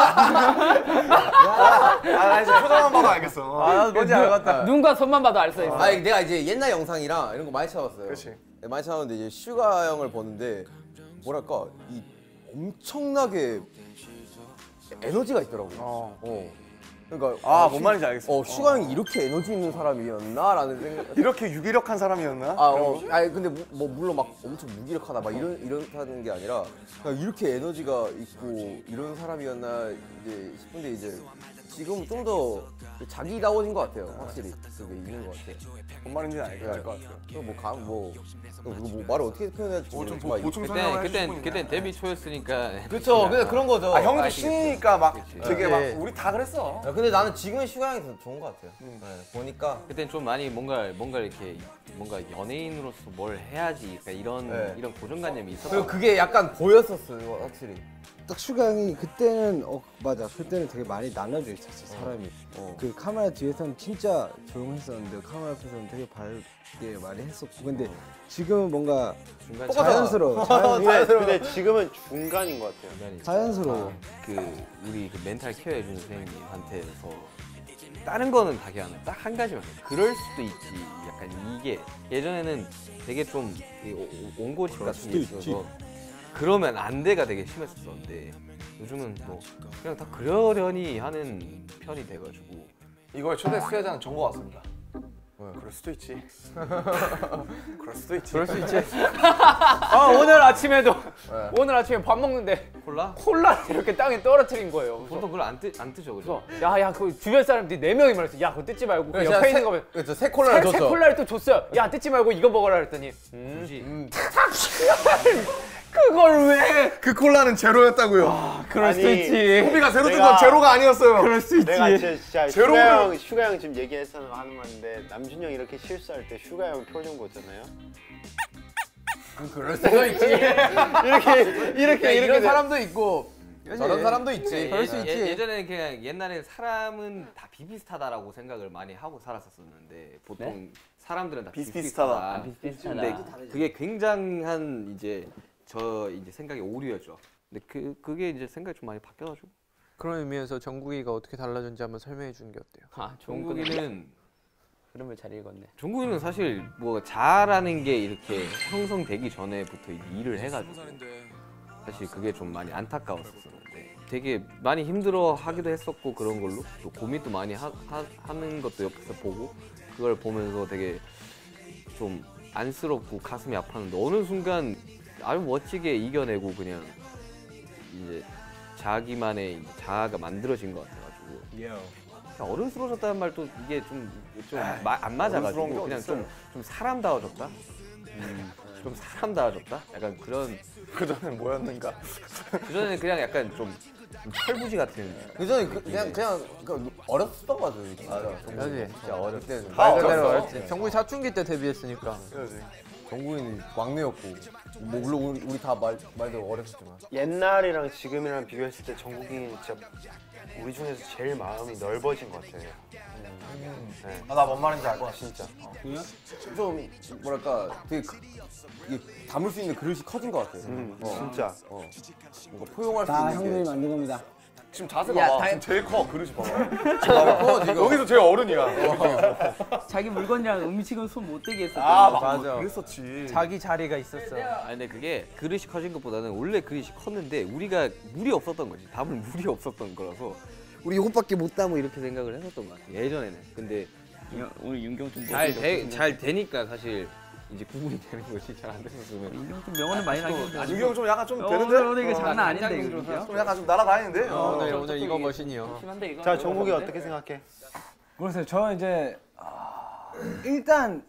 이제 표정만 봐도 알겠어. 나도 뭔지 알겠다. 눈과 손만 봐도 알 수 있어. 내가 이제 옛날 영상이랑 이런 거 많이 찾아봤어요. 그렇지. 네, 많이 찾아봤는데 이제 슈가 형을 보는데 뭐랄까 이 엄청나게 에너지가 있더라고요. 그러니까 뭔 말인지 알겠어. 슈가 형이 이렇게 에너지 있는 사람이었나라는 생각. 이렇게 유기력한 사람이었나? 아니 근데 물론 막 엄청 무기력하다 막 이런다는 게 아니라 그냥 이렇게 에너지가 있고 이런 사람이었나 이제 싶은데 이제 지금 좀 더 자기다워진 것 같아요. 확실히 그게 있는 것 같아요. 뭔 말인지 알 것 같아요. 뭐 말을 어떻게 표현해야 될지 좀 모르겠지만 보충 설명을 그땐 데뷔 초였으니까. 그쵸. 근데 그런 거죠. 형도 신이니까 막 되게 막 네. 우리 다 그랬어. 근데 나는 지금의 슈가 형이 더 좋은 것 같아요. 네, 보니까 그땐 좀 많이 뭔가 이렇게 뭔가 연예인으로서 뭘 해야지 그러니까 이런 고정관념이 있었어. 그리고 그게 약간 보였었어요, 확실히. 딱 슈가 형이 그때는 맞아. 그때는 되게 많이 나눠져 있었어 사람이. 그 카메라 뒤에서는 진짜 조용했었는데 카메라 앞에서는 되게 밝게 많이 했었고. 근데 지금은 뭔가 자연스러워. 근데 지금은 중간인 것 같아요. 자연스러워. 우리 그 멘탈 케어 해주는 선생님한테서 다른 거는 다 그냥 딱 한 가지만 그럴 수도 있지. 약간 이게 예전에는 되게 좀 온고집 같은 게 있어서 그러면 안 돼가 되게 심했었는데 요즘은 뭐 그냥 다 그러려니 하는 편이 돼가지고 이거의 초대 수혜자는 정보 같습니다. 그럴 수도 있지. 그럴 수도 있지. 그럴 수 있지. 오늘 아침에 밥 먹는데 콜라를 이렇게 땅에 떨어뜨린 거예요. 보통 그걸 안 뜨죠, 그죠? 야야 그 주변 사람들이 4명이 말했어. 야 그거 뜯지 말고 그 옆에 있는 거 보면 그렇죠. 새 콜라를 줬어. 새 콜라를 또 줬어요. 야 뜯지 말고 이거 먹어라 그랬더니 그걸 왜? 그 콜라는 제로였다고요. 그럴 수 있지. 소비가 제로든 건 제로가 아니었어요. 그럴 수 있지. 내가 진짜 슈가 형 지금 얘기해서 하는 말인데 남준이 형 이렇게 실수할 때 슈가 형 표정 보잖아요. 그럴 수도 있지. 이렇게 이런 사람도 있고 저런 사람도 있지. 그럴 수 있지. 예전에는 그냥 옛날에 사람은 다 비슷하다라고 생각을 많이 하고 살았었는데 보통 사람들은 다 비슷비슷하다. 비슷비슷하다. 근데 그게 굉장한 이제 생각의 오류였죠. 근데 그게 이제 생각이 좀 많이 바뀌어가지고. 그런 의미에서 정국이가 어떻게 달라졌는지 한번 설명해 주는 게 어때요? 종국이는 흐름을 잘 읽었네. 종국이는 사실 뭐 잘하는 게 이렇게 형성되기 전에부터 일을 해가지고 사실 그게 좀 많이 안타까웠었는데 되게 많이 힘들어 하기도 했었고 그런 걸로 또 고민도 많이 하는 것도 옆에서 보고 그걸 보면서 되게 좀 안쓰럽고 가슴이 아팠는데 어느 순간 아주 멋지게 이겨내고 그냥 이제 자기만의 이제 자아가 만들어진 것 같아가지고 어른스러워졌다는 말도 이게 좀 안 맞아가지고 그냥 좀 사람다워졌다? 좀 사람다워졌다? 약간 그런. 그전엔 뭐였는가? 그전에는 그냥 약간 좀 철부지 같은. 그전에 그냥 어렸었던 거 같아요, 진짜. 진짜 어렸을 때는. 말 그대로 어렸지. 정국이 사춘기 때 데뷔했으니까. 정국이는 막내였고 뭐 물론 우리 다 말대로 어렸었지만 옛날이랑 지금이랑 비교했을 때 정국이 진짜 우리 중에서 제일 마음이 넓어진 것 같아요. 나 뭔 말인지 알 것 같아. 진짜. 좀 뭐랄까 되게 이게 담을 수 있는 그릇이 커진 것 같아요. 진짜. 뭔가 포용할 수 다 있는 형들이 게. 만든 겁니다. 지금 자세 봐봐. 지금 제일 커. 그릇이 봐봐. 여기서 제일 어른이야. 자기 물건이랑 음식은 손 못 대게 했었던 맞아. 그랬었지. 자기 자리가 있었어. 근데 그게 그릇이 커진 것보다는 원래 그릇이 컸는데 우리가 물이 없었던 거지. 담을 물이 없었던 거라서 우리 이것밖에 못 담아 이렇게 생각을 했었던 것 같아. 예전에는. 근데 오늘 윤경 좀 잘 되니까 사실 이제 구분이 되는 거지. 잘 안 됐었으면. 윤경 좀 명언을 많이 하겠는데. 유경 좀 약간 좀 되는데? 오늘 이거 장난 아닌데 이거. 좀 약간 좀 날아다니는데? 오늘 이거 머신이요. 심한데 이거. 자, 정국이 어떻게 생각해? 그래서 저는 이제 일단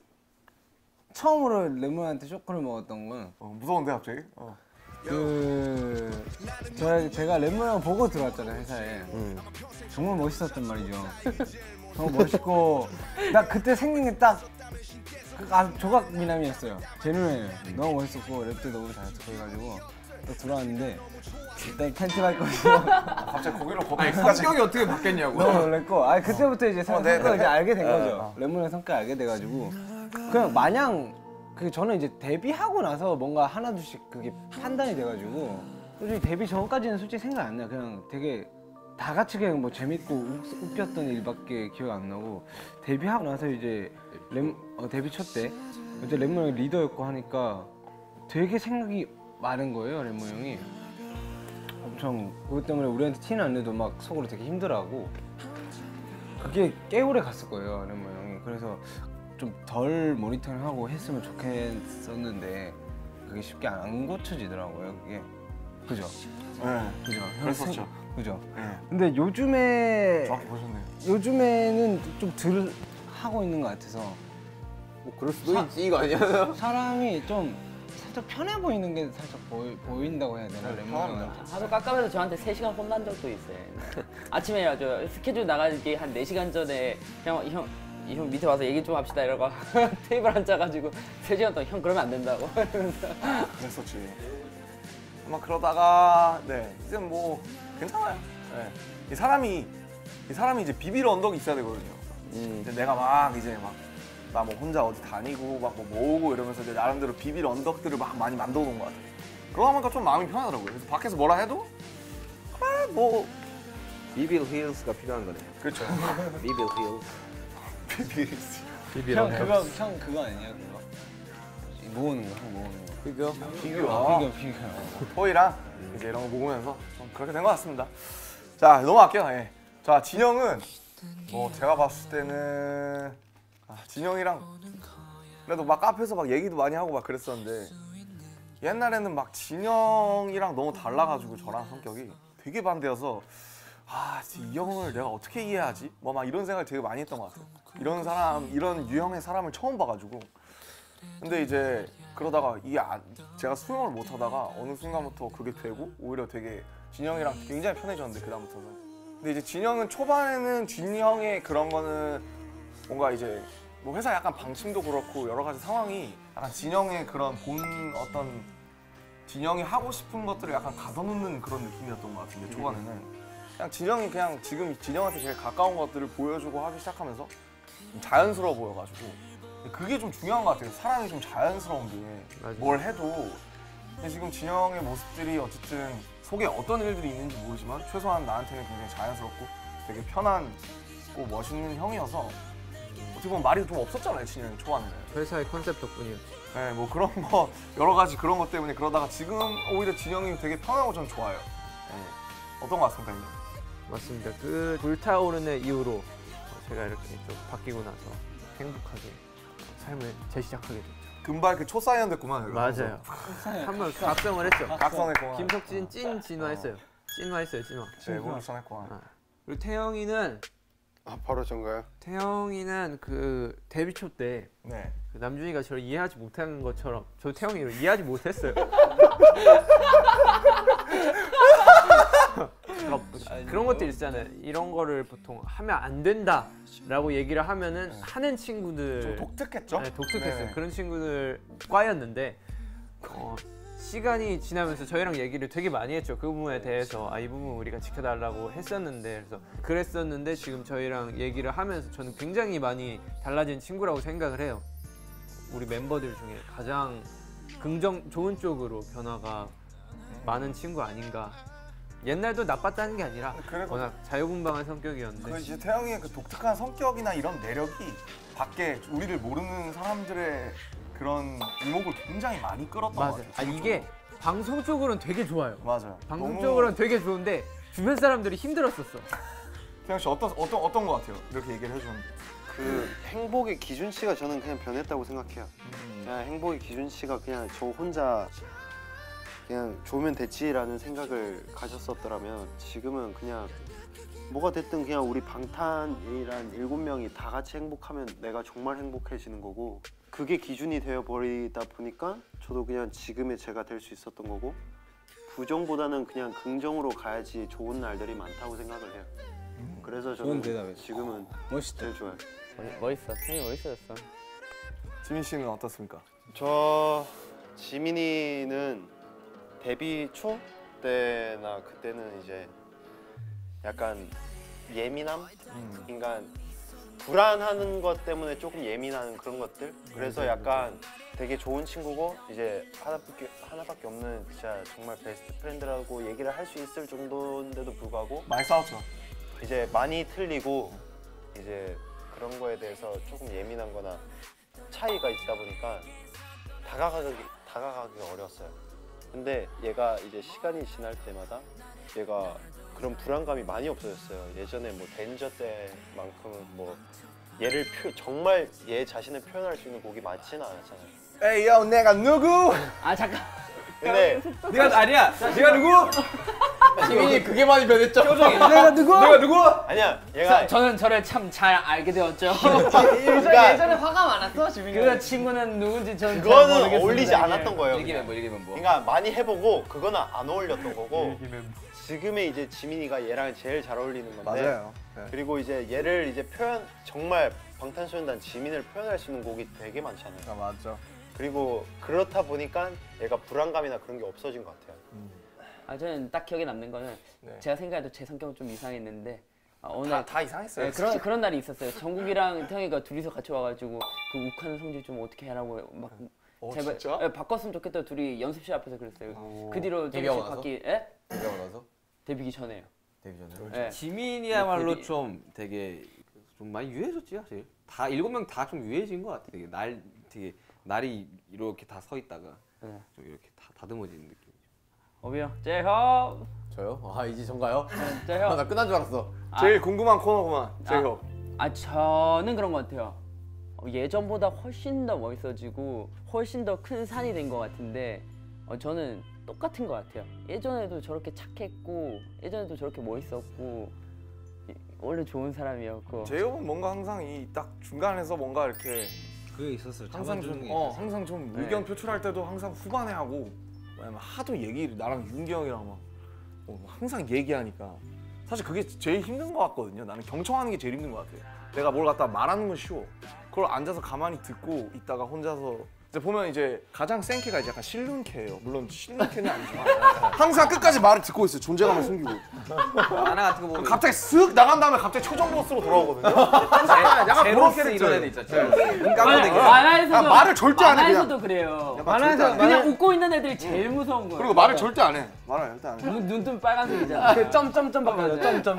처음으로 레몬한테 초코를 먹었던 건 무서운데 갑자기? 제가 레몬 형 보고 들어왔잖아요 회사에. 정말 멋있었단 말이죠. 정말 멋있고 나 그때 생긴 게 딱 조각 미남이었어요. 제 눈에는 너무 멋있었고 랩도 너무 잘했고 그래가지고 또 들어왔는데 일단 팬티 밟고 갑자기 거기로 성격이 어떻게 바뀌었냐고. 너무 놀랬고 그때부터 이제 성격을 이제 알게 된 거죠. 네. 레몬의 성격을 알게 돼가지고 그냥 마냥 저는 이제 데뷔하고 나서 뭔가 하나둘씩 그게 판단이 돼가지고 솔직히 데뷔 전까지는 솔직히 생각 안 나요. 그냥 되게 다 같이 그냥 뭐 재밌고 웃겼던 일밖에 기억 안 나고 데뷔하고 나서 이제 데뷔 첫 때 이제 레몬 형이 리더였고 하니까 되게 생각이 많은 거예요. 레몬 형이 엄청 그것 때문에 우리한테 티는 안 내도 막 속으로 되게 힘들어하고 그게 꽤 오래 갔을 거예요, 래머 형이. 그래서 좀 덜 모니터링하고 했으면 좋겠었는데 그게 쉽게 안 고쳐지더라고요, 그게. 그죠? 네. 그죠? 그랬었죠. 그죠? 네. 근데 요즘에 정확히 보셨네요. 요즘에는 좀 덜 하고 있는 것 같아서 뭐 그럴 수도 있지 이거 아니야? 사람이 좀 살짝 편해 보이는 게 살짝 보인다고 해야 되나, 래머 형은. 하도 깝깝해서 저한테 3시간 혼난 적도 있어요. 아침에 저 스케줄 나가기 한 4시간 전에 형 밑에 와서 얘기 좀 합시다 이러고 테이블 앉아가지고 3시간 동안 형 그러면 안 된다고. 그랬었지. 막 그러다가 네 이제 뭐 괜찮아요. 네. 이 사람이 이제 비빌 언덕이 있어야 되거든요. 이제 내가 막 이제 막 나 뭐 혼자 어디 다니고 막 뭐 모으고 이러면서 이제 나름대로 비빌 언덕들을 막 많이 만들어 놓은 것 같아요. 그러다 보니까 좀 마음이 편하더라고요. 그래서 밖에서 뭐라 해도 그래 뭐 비빌 힐스가 필요한 거네. 그렇죠. 비빌 힐스. 비빌 형 그거 아니에요, 그거? 모으는 거, 형 모으는 거. 비교? 비교. 비교. 토이랑 이제 이런 거 먹으면서 좀 그렇게 된 것 같습니다. 자 넘어갈게요. 예. 자 진영은 뭐 제가 봤을 때는 진영이랑 그래도 막 카페에서 막 얘기도 많이 하고 막 그랬었는데 옛날에는 막 진영이랑 너무 달라가지고 저랑 성격이 되게 반대여서 이 형을 내가 어떻게 이해하지? 뭐 막 이런 생각을 되게 많이 했던 것 같아요. 이런 유형의 사람을 처음 봐가지고. 근데 이제 그러다가 제가 수영을 못 하다가 어느 순간부터 그게 되고 오히려 되게 진영이랑 굉장히 편해졌는데 그다음부터는. 근데 이제 진영은 초반에는 진영의 그런 거는 뭔가 이제 뭐 회사 약간 방침도 그렇고 여러 가지 상황이 약간 진영의 그런 어떤 진영이 하고 싶은 것들을 약간 가둬놓는 그런 느낌이었던 것 같은데 초반에는 그냥 진영이 그냥 지금 진영한테 제일 가까운 것들을 보여주고 하기 시작하면서 좀 자연스러워 보여가지고 그게 좀 중요한 것 같아요. 사람이 좀 자연스러운 게 뭘 해도 근데 지금 진영의 모습들이 어쨌든 속에 어떤 일들이 있는지 모르지만 최소한 나한테는 굉장히 자연스럽고 되게 편안고 멋있는 형이어서 어떻게 보면 말이 좀 없었잖아요, 진영이 초반에는. 회사의 컨셉 덕분이었지. 네, 뭐 그런 거 여러 가지 그런 것 때문에 그러다가 지금 오히려 진영이 되게 편하고 전 좋아요. 네. 어떤 것 같습니까, 형님? 맞습니다. 그 불타오르는 이후로 제가 이렇게 좀 바뀌고 나서 행복하게 삶을 재시작하게 됐죠. 금발 그 초사이언 됐구만. 맞아요. 한번 각성을 했죠. 각성했구만. 김석진 찐 진화했어요. 찐화했어요, 찐화. 네, 에볼루션했구만. 그리고 태영이는 바로 전가요? 태영이는 그 데뷔 초 때 네. 그 남준이가 저를 이해하지 못하는 것처럼 저 태영이를 이해하지 못했어요. 그런 것들 있잖아요. 이런 거를 보통 하면 안 된다라고 얘기를 하면은 하는 친구들 좀 독특했죠? 네, 독특했어요. 네네. 그런 친구들 과였는데 시간이 지나면서 저희랑 얘기를 되게 많이 했죠. 그 부분에 대해서 이 부분 우리가 지켜달라고 했었는데 그랬었는데 지금 저희랑 얘기를 하면서 저는 굉장히 많이 달라진 친구라고 생각을 해요. 우리 멤버들 중에 가장 좋은 쪽으로 변화가 많은 친구 아닌가. 옛날도 나빴다는 게 아니라 워낙 자유분방한 성격이었는데 그 이제 태영이의 그 독특한 성격이나 이런 매력이 밖에 우리를 모르는 사람들의 그런 이목을 굉장히 많이 끌었던 것 맞아요. 같아요. 이게 방송 쪽으로는 되게 좋아요. 맞아요. 방송 쪽으로는 되게 좋은데 주변 사람들이 힘들었었어. 태영 씨 어떤 것 같아요? 이렇게 얘기를 해주는데. 그 행복의 기준치가 저는 그냥 변했다고 생각해요. 그냥 행복의 기준치가 그냥 저 혼자 그냥 좋으면 됐지라는 생각을 가졌었더라면 지금은 그냥 뭐가 됐든 그냥 우리 방탄이란 7명이 다 같이 행복하면 내가 정말 행복해지는 거고 그게 기준이 되어버리다 보니까 저도 그냥 지금의 제가 될 수 있었던 거고 부정보다는 그냥 긍정으로 가야지 좋은 날들이 많다고 생각을 해요. 그래서 저는 지금은 멋있다. 제일 좋아요. 멋있어. 태영이 멋있어졌어. 지민 씨는 어떻습니까? 저 지민이는 데뷔 초 때나 그때는 이제 약간 예민함? 그러니까 불안하는 것 때문에 조금 예민한 그런 것들. 그래서 약간 되게 좋은 친구고 이제 하나밖에 없는 진짜 정말 베스트 프렌드라고 얘기를 할 수 있을 정도인데도 불구하고 많이 싸웠죠. 이제 많이 틀리고 이제 그런 거에 대해서 조금 예민한 거나 차이가 있다 보니까 다가가기 어려웠어요. 근데 얘가 이제 시간이 지날 때마다 얘가 그런 불안감이 많이 없어졌어요. 예전에 뭐 댄저 때만큼은 뭐 얘를 정말 얘 자신을 표현할 수 있는 곡이 많지는 않았잖아요. 에이 요 내가 누구? 아 잠깐. 근데 네가 아니야. 네가 누구? 지민이 그게 많이 변했죠. 내가 누구? 내가 누구? 아니야 얘가 저는 저를 참 잘 알게 되었죠. 그러니까 예전에 화가 많았어 지민이. 그 친구는 누군지 저는 잘 그거는 모르겠습니다. 어울리지 않았던 거예요. 일기 그냥. 멤버 일기 멤버. 그러니까 많이 해보고 그거는 안 어울렸던 거고 지금의 이제 지민이가 얘랑 제일 잘 어울리는 건데 맞아요. 네. 그리고 이제 얘를 이제 정말 방탄소년단 지민을 표현할 수 있는 곡이 되게 많잖아요. 아 맞죠. 그리고 그렇다 보니까 얘가 불안감이나 그런 게 없어진 것 같아요. 아 저는 딱 기억에 남는 거는 네. 제가 생각해도 제 성격은 좀 이상했는데 어느 다 이상했어요. 네, 그런 날이 있었어요. 정국이랑 태영이가 둘이서 같이 와가지고 그 욱하는 성질 좀 어떻게 해라고 막 제발 진짜? 네, 바꿨으면 좋겠다 둘이 연습실 앞에서 그랬어요. 그 뒤로 데뷔하고 조금씩 나서? 바뀌. 예? 데뷔하고 나서? 데뷔기 전에요. 데뷔 전에. 네. 지민이야말로 데뷔- 좀 되게 좀 많이 유해졌지 사실. 다 7명 다 좀 유해진 것 같아. 되게 날이 이렇게 다 서 있다가 네. 좀 이렇게 다 다듬어지는 느낌. 어비요. 제협. 저요? 아 이제 전가요? 제협. 나 끝난 줄 알았어. 제일 궁금한 코너구만. 제가. 아 저는 그런 것 같아요. 예전보다 훨씬 더 멋있어지고 훨씬 더 큰 산이 된 것 같은데 저는 똑같은 것 같아요. 예전에도 저렇게 착했고 예전에도 저렇게 멋있었고 원래 좋은 사람이었고 제이홉은 뭔가 항상 이 딱 중간에서 뭔가 이렇게 그게 있었어. 항상 잡아주는 좀 게 있었어. 항상 좀 네. 의견 표출할 때도 항상 후반에 하고 왜냐면 하도 얘기를 나랑 윤기 형이랑 막 항상 얘기하니까 사실 그게 제일 힘든 것 같거든요. 나는 경청하는 게 제일 힘든 것 같아요. 내가 뭘 갖다 말하는 건 쉬워. 그걸 앉아서 가만히 듣고 있다가 혼자서 이제 보면 이제 가장 센 캐가 이제 약간 실눈캐예요. 물론 실눈캐는 아니지만 항상 끝까지 말을 듣고 있어요. 존재감을 숨기고. 하나 같은 거 보면 갑자기 쓱 나간 다음에 갑자기 초정 보스로 돌아오거든요. 약간 그런 제로스 캐릭터 이런 애들 있죠. 눈 감고 되게. 만화에서도 말을 절대 안 해, 만화에서도 그래요. 만화에서 그냥 웃고 있는 애들이 제일 무서운 거예요. 그리고 말을 절대 안 해. 말을 절대 안 해. 눈뜬 빨간색이잖아. 그 점점점 바꿔요. 점점점.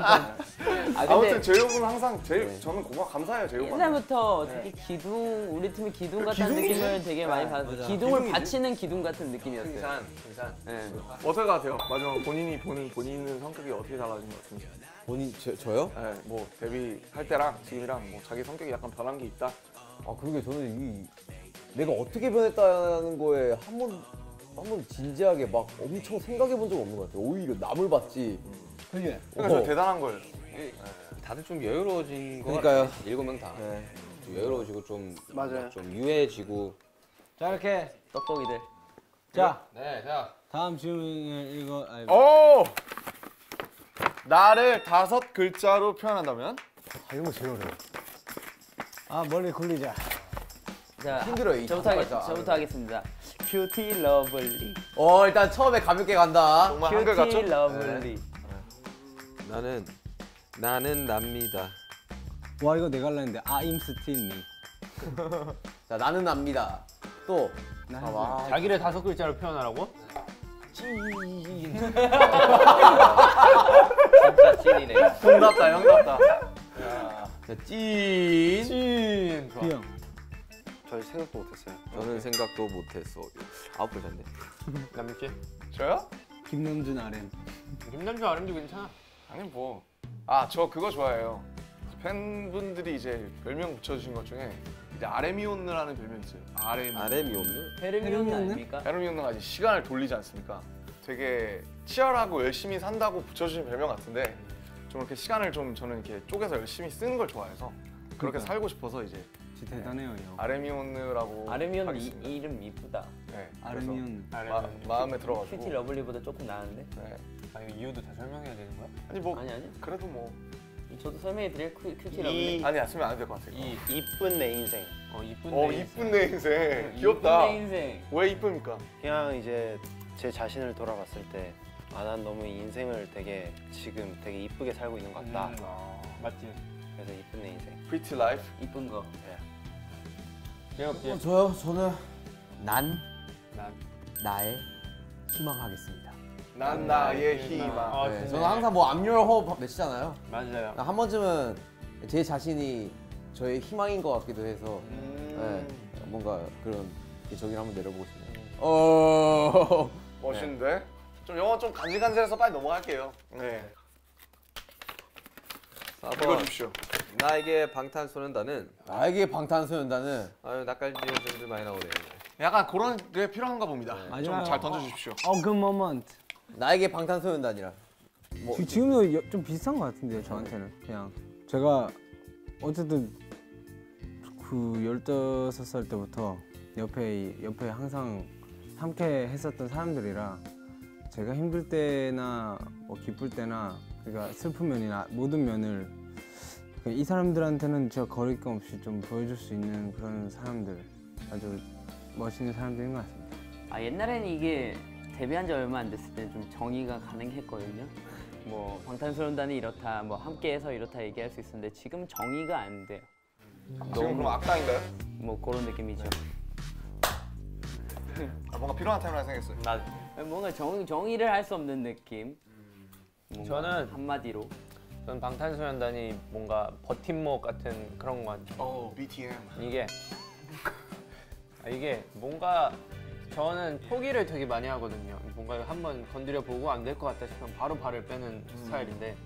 아무튼 제이홉은 항상 제일 저는 감사해요 제이홉. 옛날부터 되게 기둥 우리 팀이 기둥 같다는 기둥이지? 느낌을 되게 많이 받았어요. 기둥을 받치는 기둥 같은 느낌이었어요. 등산. 네. 어떨 것 같아요? 마지막 본인은 성격이 어떻게 달라진 것 같은지. 본인 저요? 네, 뭐 데뷔할 때랑 지금이랑 뭐 자기 성격이 약간 변한 게 있다. 아 그러게 저는 내가 어떻게 변했다는 거에 한 번 진지하게 막 엄청 생각해 본 적 없는 것 같아요. 오히려 남을 봤지. 그게. 그러니까 저 대단한 거예요. 다들 좀 여유로워진 거 그러니까요. 같아요. 7명 다. 좀 여유로워지고 좀 맞아요. 좀 유해지고. 자 이렇게. 떡볶이들. 자 네, 자. 다음 질문을 읽어. 아니, 오! 나를 5글자로 표현한다면? 이런 거 제일 어려워. 아 머리 굴리자. 자, 힘들어요, 이 저부터 다섯 글자. 저부터 하겠습니다. 큐티 러블리. 일단 처음에 가볍게 간다. 정말 한글 같죠? 큐티 러블리. 나는 납니다. 와 이거 내가 할라 했는데 I'm still me. 자 나는 납니다. 또 와. 자기를 5글자로 표현하라고? 진짜 찐이네. 형답다 형답다. 자, 찐. 찐. 비형. 저 생각도 못했어요. 저는 생각도 못했어. 9글자인데. 남일씨? 저요? 김남준 RM. 김남주 아름도 괜찮아. 아니 뭐. 저 그거 좋아해요. 팬분들이 이제 별명 붙여주신 것 중에 이제 아레미온느라는 별명이 있어요. RM이 없는? 페르미온 아닙니까? 아레미온느가 이제 시간을 돌리지 않습니까? 되게 치열하고 열심히 산다고 붙여주신 별명 같은데 좀 이렇게 시간을 좀 저는 이렇게 쪼개서 열심히 쓰는 걸 좋아해서 그렇게 살고 싶어서 이제 진짜 대단해요 형. 아레미온느라고 아르미온 하겠습니다. 이름 이쁘다. 네, 아르미온. 마음에 들어가지고. 큐티 러블리보다 조금 나은데? 네. 아니 이유도 다 설명해야 되는 거야? 아니 뭐 아니. 그래도 뭐 저도 설명해 드릴 큐티 러블리. 아니 쓰면 안 될 것 같아요. 이쁜 내 인생. 이쁜 이쁜 내 인생. 귀엽다. 내 인생. 왜 이쁩니까? 그냥 이제 제 자신을 돌아봤을 때 난 너무 인생을 지금 되게 이쁘게 살고 있는 것 같다. 맞지? 그래서 이쁜 내 인생. Pretty Life. 이쁜 거. 저요? 저는 난 난. 나의 희망하겠습니다. 난 나의 희망. 아, 네, 좋네. 저는 항상 뭐 I'm your hope 외치잖아요. 맞아요. 한 번쯤은 제 자신이 저의 희망인 것 같기도 해서 네, 뭔가 그런 저기를 한번 내려보고 싶네요. 멋있는데? 좀 영어 좀 간질간질해서 빨리 넘어갈게요. 네. 읽어주십시오. 나에게 방탄소년단은 나에게 방탄소년단은 아유 낯갈지는 점들 많이 나오네요. 약간 그런 게 필요한가 봅니다. 맞아요. 좀 잘 던져주십시오. 그 모먼트. 나에게 방탄소년단이라. 지금도 좀 비슷한 것 같은데요, 저한테는. 그냥 제가 어쨌든 그 15살 때부터 옆에 항상 함께 했었던 사람들이라 제가 힘들 때나 뭐 기쁠 때나 그러니까 슬픈 면이나 모든 면을 이 사람들한테는 제가 거릴 거 없이 좀 보여줄 수 있는 그런 사람들, 아주 멋있는 사람들인 것 같습니다. 옛날에는 이게 데뷔한 지 얼마 안 됐을 때 좀 정의가 가능했거든요. 뭐 방탄소년단이 이렇다, 뭐 함께해서 이렇다 얘기할 수 있었는데 지금 정의가 안 돼요. 지금 그럼 악당인가요? 뭐 그런 느낌이죠. 뭔가 필요한 타임이라 생각했어요. 뭔가 정의를 할 수 없는 느낌. 저는 한마디로. 저는 방탄소년단이 뭔가 버팀목 같은 그런 것 같아요. BTM. 이게 뭔가 저는 포기를 되게 많이 하거든요. 뭔가 한번 건드려 보고 안 될 것 같다 싶으면 바로 발을 빼는 스타일인데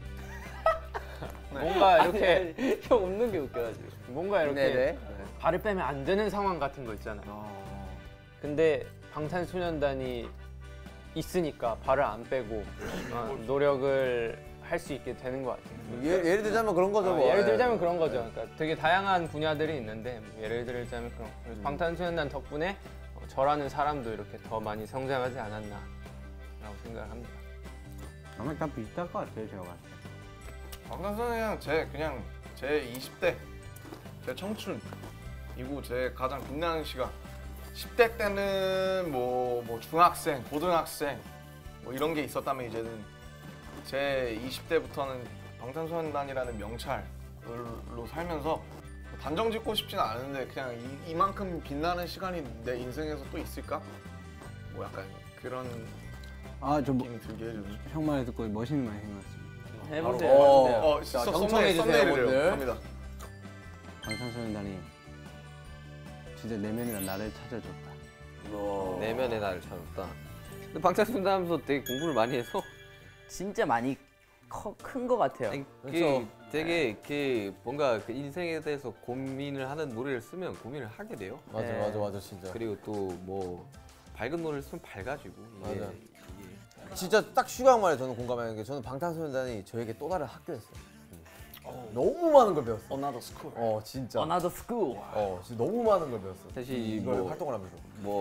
뭔가 이렇게 형 웃는 게 웃겨가지고. 뭔가 이렇게 네네. 발을 빼면 안 되는 상황 같은 거 있잖아요. 근데 방탄소년단이 있으니까 발을 안 빼고 노력을 할 수 있게 되는 것 같아요. 예를 들자면 그런 거죠. 뭐. 예를 들자면 그런 거죠. 그러니까 되게 다양한 분야들이 있는데 뭐 예를 들자면 그런 그래서 방탄소년단 덕분에 저라는 사람도 이렇게 더 많이 성장하지 않았나라고 생각을 합니다. 아마 다 비슷할 것 같아요, 제가. 방탄소년단 그냥 제 20대, 제 청춘이고 제 가장 빛나는 시간. 10대 때는 뭐 중학생, 고등학생 뭐 이런 게 있었다면 이제는 제 20대부터는 방탄소년단이라는 명찰로 살면서 단정 짓고 싶지는 않은데 그냥 이만큼 빛나는 시간이 내 인생에서 또 있을까? 뭐 약간 그런 느낌이 들게 해주죠. 형 말 듣고 멋있는 말 생각났습니다. 해보세요. 자, 경청해주세요, 여러분들. 갑니다. 방탄소년단이 진짜 내면의 나를 찾아줬다. 내면의 나를 찾았다. 근데 방탄소년단 하면서 되게 공부를 많이 해서 진짜 많이 큰 것 같아요. 되게 뭔가 그 인생에 대해서 고민을 하는 노래를 쓰면 고민을 하게 돼요. 맞아, 진짜. 그리고 또 뭐 밝은 노래를 쓰면 밝아지고 이게 맞아. 진짜 딱 슈가형 말에 저는 공감하는 게 저는 방탄소년단이 저에게 또 다른 학교였어요. 너무 많은 걸 배웠어. Another school. 진짜. Another school. 진짜 너무 많은 걸 배웠어. 사실 이걸 활동을 하면서.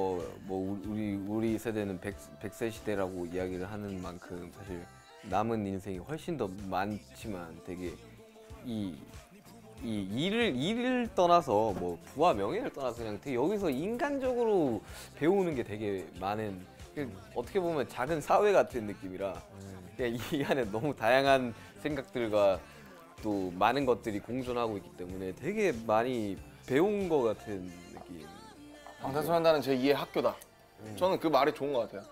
우리 세대는 100세 시대라고 이야기를 하는 만큼 사실 남은 인생이 훨씬 더 많지만 되게 이 일을 떠나서 뭐 부와 명예를 떠나서 그냥 되게 여기서 인간적으로 배우는 게 되게 많은 어떻게 보면 작은 사회 같은 느낌이라 그냥 이 안에 너무 다양한 생각들과 또 많은 것들이 공존하고 있기 때문에 되게 많이 배운 것 같은 느낌. 방탄소년단은 제 2의 학교다. 저는 그 말이 좋은 것 같아요.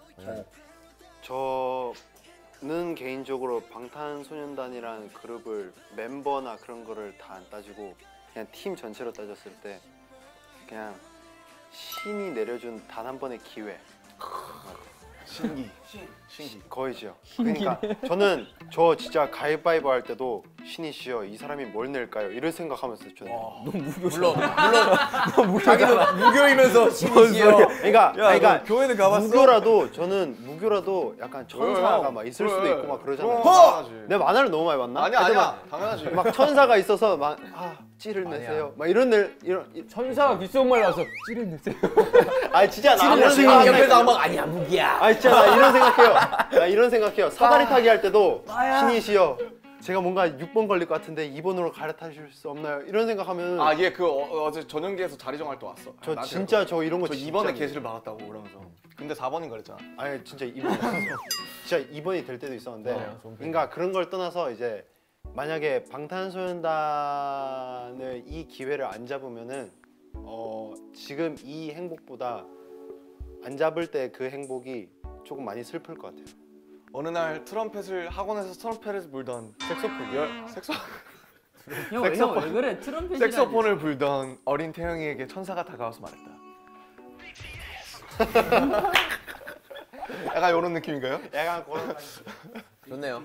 저는 개인적으로 방탄소년단이라는 그룹을 멤버나 그런 거를 다 안 따지고 그냥 팀 전체로 따졌을 때 그냥 신이 내려준 단 한 번의 기회. 신기. 거의죠. 그러니까 저는 저 진짜 가위바위보 할 때도 신이시여 이 사람이 뭘 낼까요? 이런 생각하면서 저는 물론 자기는 무교이면서 신이시여. 그러니까 교회는 가봤어? 무교라도 약간 천사가 막 있을 수도 있고 막 그러잖아요. 당연하지. 내 만화를 너무 많이 봤나? 아니야. 당연하지. 막 천사가 있어서 막 찌를 내세요. 막 이런 천사가 귓속말 나서 찌를 내세요. 아니 진짜 나 이런 생각 옆에서 막 아니야 무기야. 아니 진짜 나 이런 생각해요. 나 이런 생각해요. 사다리 타기 할 때도 신이시여 제가 뭔가 6번 걸릴 것 같은데 2번으로 갈아타실 수 없나요? 이런 생각하면 얘 그 어제 전용기에서 자리 정할 때 왔어. 저 나한테 진짜 저 이런 거 저 진짜 2번에 게시를 받았다고 그러면서. 근데 4번인 거랬잖아. 아니 진짜 2번이 진짜 2번이 될 때도 있었는데 그러니까 그런 걸 떠나서 이제 만약에 방탄소년단을 이 기회를 안 잡으면은 지금 이 행복보다 안 잡을 때 그 행복이 조금 많이 슬플 것 같아요. 어느 날 학원에서 트럼펫을 불던 형 왜 그래? 트럼펫이 색소폰을 불던 어린 태영이에게 천사가 다가와서 말했다. 약간 이런 느낌인가요? 약간 그런 좋네요.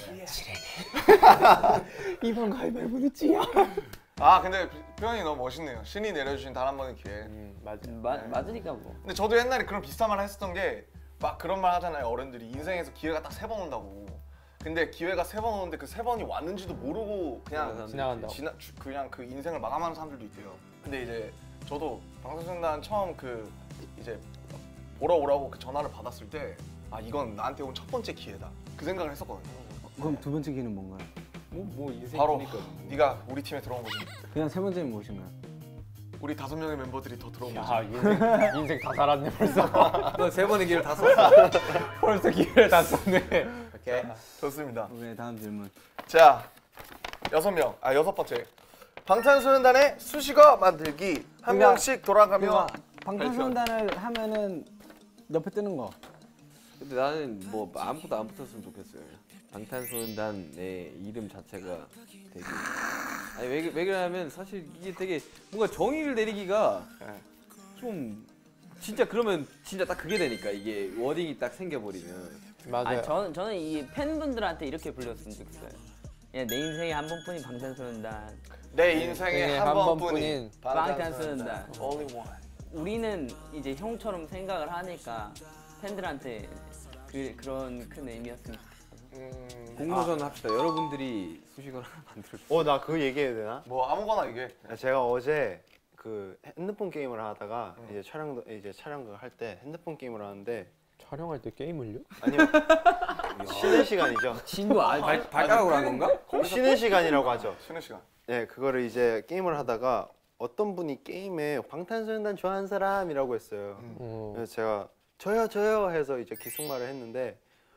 이번 가위바위보는 찌야. 아 근데 표현이 너무 멋있네요. 신이 내려주신 단 한 번의 기회. 맞으니까 뭐. 근데 저도 옛날에 그런 비슷한 말 했었던 게 막 그런 말 하잖아요. 어른들이 인생에서 기회가 딱 3번 온다고. 근데 기회가 3번 오는데 그 3번이 왔는지도 모르고 그냥 지나간다고. 그냥 그 인생을 마감하는 사람들도 있대요. 근데 이제 저도 방탄소년단 처음 그 이제 보러 오라고 그 전화를 받았을 때 아 이건 나한테 온 첫 번째 기회다 그 생각을 했었거든요. 그럼 두 번째 기회는 뭔가요? 뭐 인생 바로 네가 우리 팀에 들어온 거지. 그냥 세 번째는 무엇인가요? 우리 5명의 멤버들이 더 들어온 거지. 야 인생 다 살았네 벌써. 너 3번의 기회를 다 썼어. 벌써 기회를 다 썼네. 오케이. 좋습니다. 네, 다음 질문. 자, 6명. 아, 6번째. 방탄소년단의 수식어 만들기. 한 그러니까 명씩 돌아가며 방탄소년단을 하면은 옆에 뜨는 거. 근데 나는 뭐 아무것도 안 붙었으면 좋겠어요. 방탄소년단의 이름 자체가 되게 아니 왜 그러냐면 사실 이게 되게 뭔가 정의를 내리기가 좀 진짜 그러면 진짜 딱 그게 되니까 이게 워딩이 딱 생겨버리면 맞아요. 아니 저는 이 팬분들한테 이렇게 불렸으면 좋겠어요. 그냥 내 인생에 한 번뿐인 방탄소년단. 내 인생에 네, 한 한 번뿐인 번뿐인 방탄소년단. Only one. 우리는 이제 형처럼 생각을 하니까 팬들한테 그런 큰 의미였으면 좋겠어요. 공모전 합시다. 여러분들이 수식어를 하나 만들어. 나 그거 얘기해야 되나? 뭐 아무거나 이게. 제가 어제 그 핸드폰 게임을 하다가 이제 촬영을 할 때 핸드폰 게임을 하는데 촬영할 때 게임을요? 아니요 쉬는 시간이죠. 친구 발가락으로 한 건가? 쉬는 시간이라고 하죠. 쉬는 시간. 네, 그거를 이제 게임을 하다가 어떤 분이 게임에 방탄소년단 좋아하는 사람이라고 했어요. 그래서 제가 저요 해서 이제 기숙말을 했는데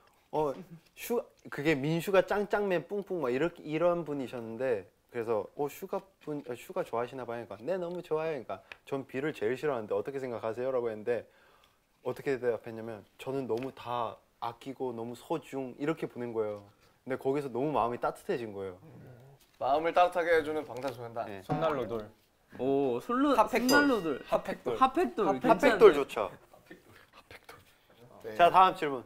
그게 민슈가 짱짱맨 뿡뿡 막 이런 분이셨는데 그래서 슈가 좋아하시나 봐요. 그러니까 네 너무 좋아요. 그러니까 전 비를 제일 싫어하는데 어떻게 생각하세요?라고 했는데 어떻게 대답했냐면 저는 너무 다 아끼고 너무 소중 이렇게 보낸 거예요. 근데 거기서 너무 마음이 따뜻해진 거예요. 마음을 따뜻하게 해주는 방탄소년단. 네. 손난로돌. 오 핫팩돌. 솔로들 핫팩돌. 핫팩돌 핫팩돌 좋죠. 네. 자 다음 질문.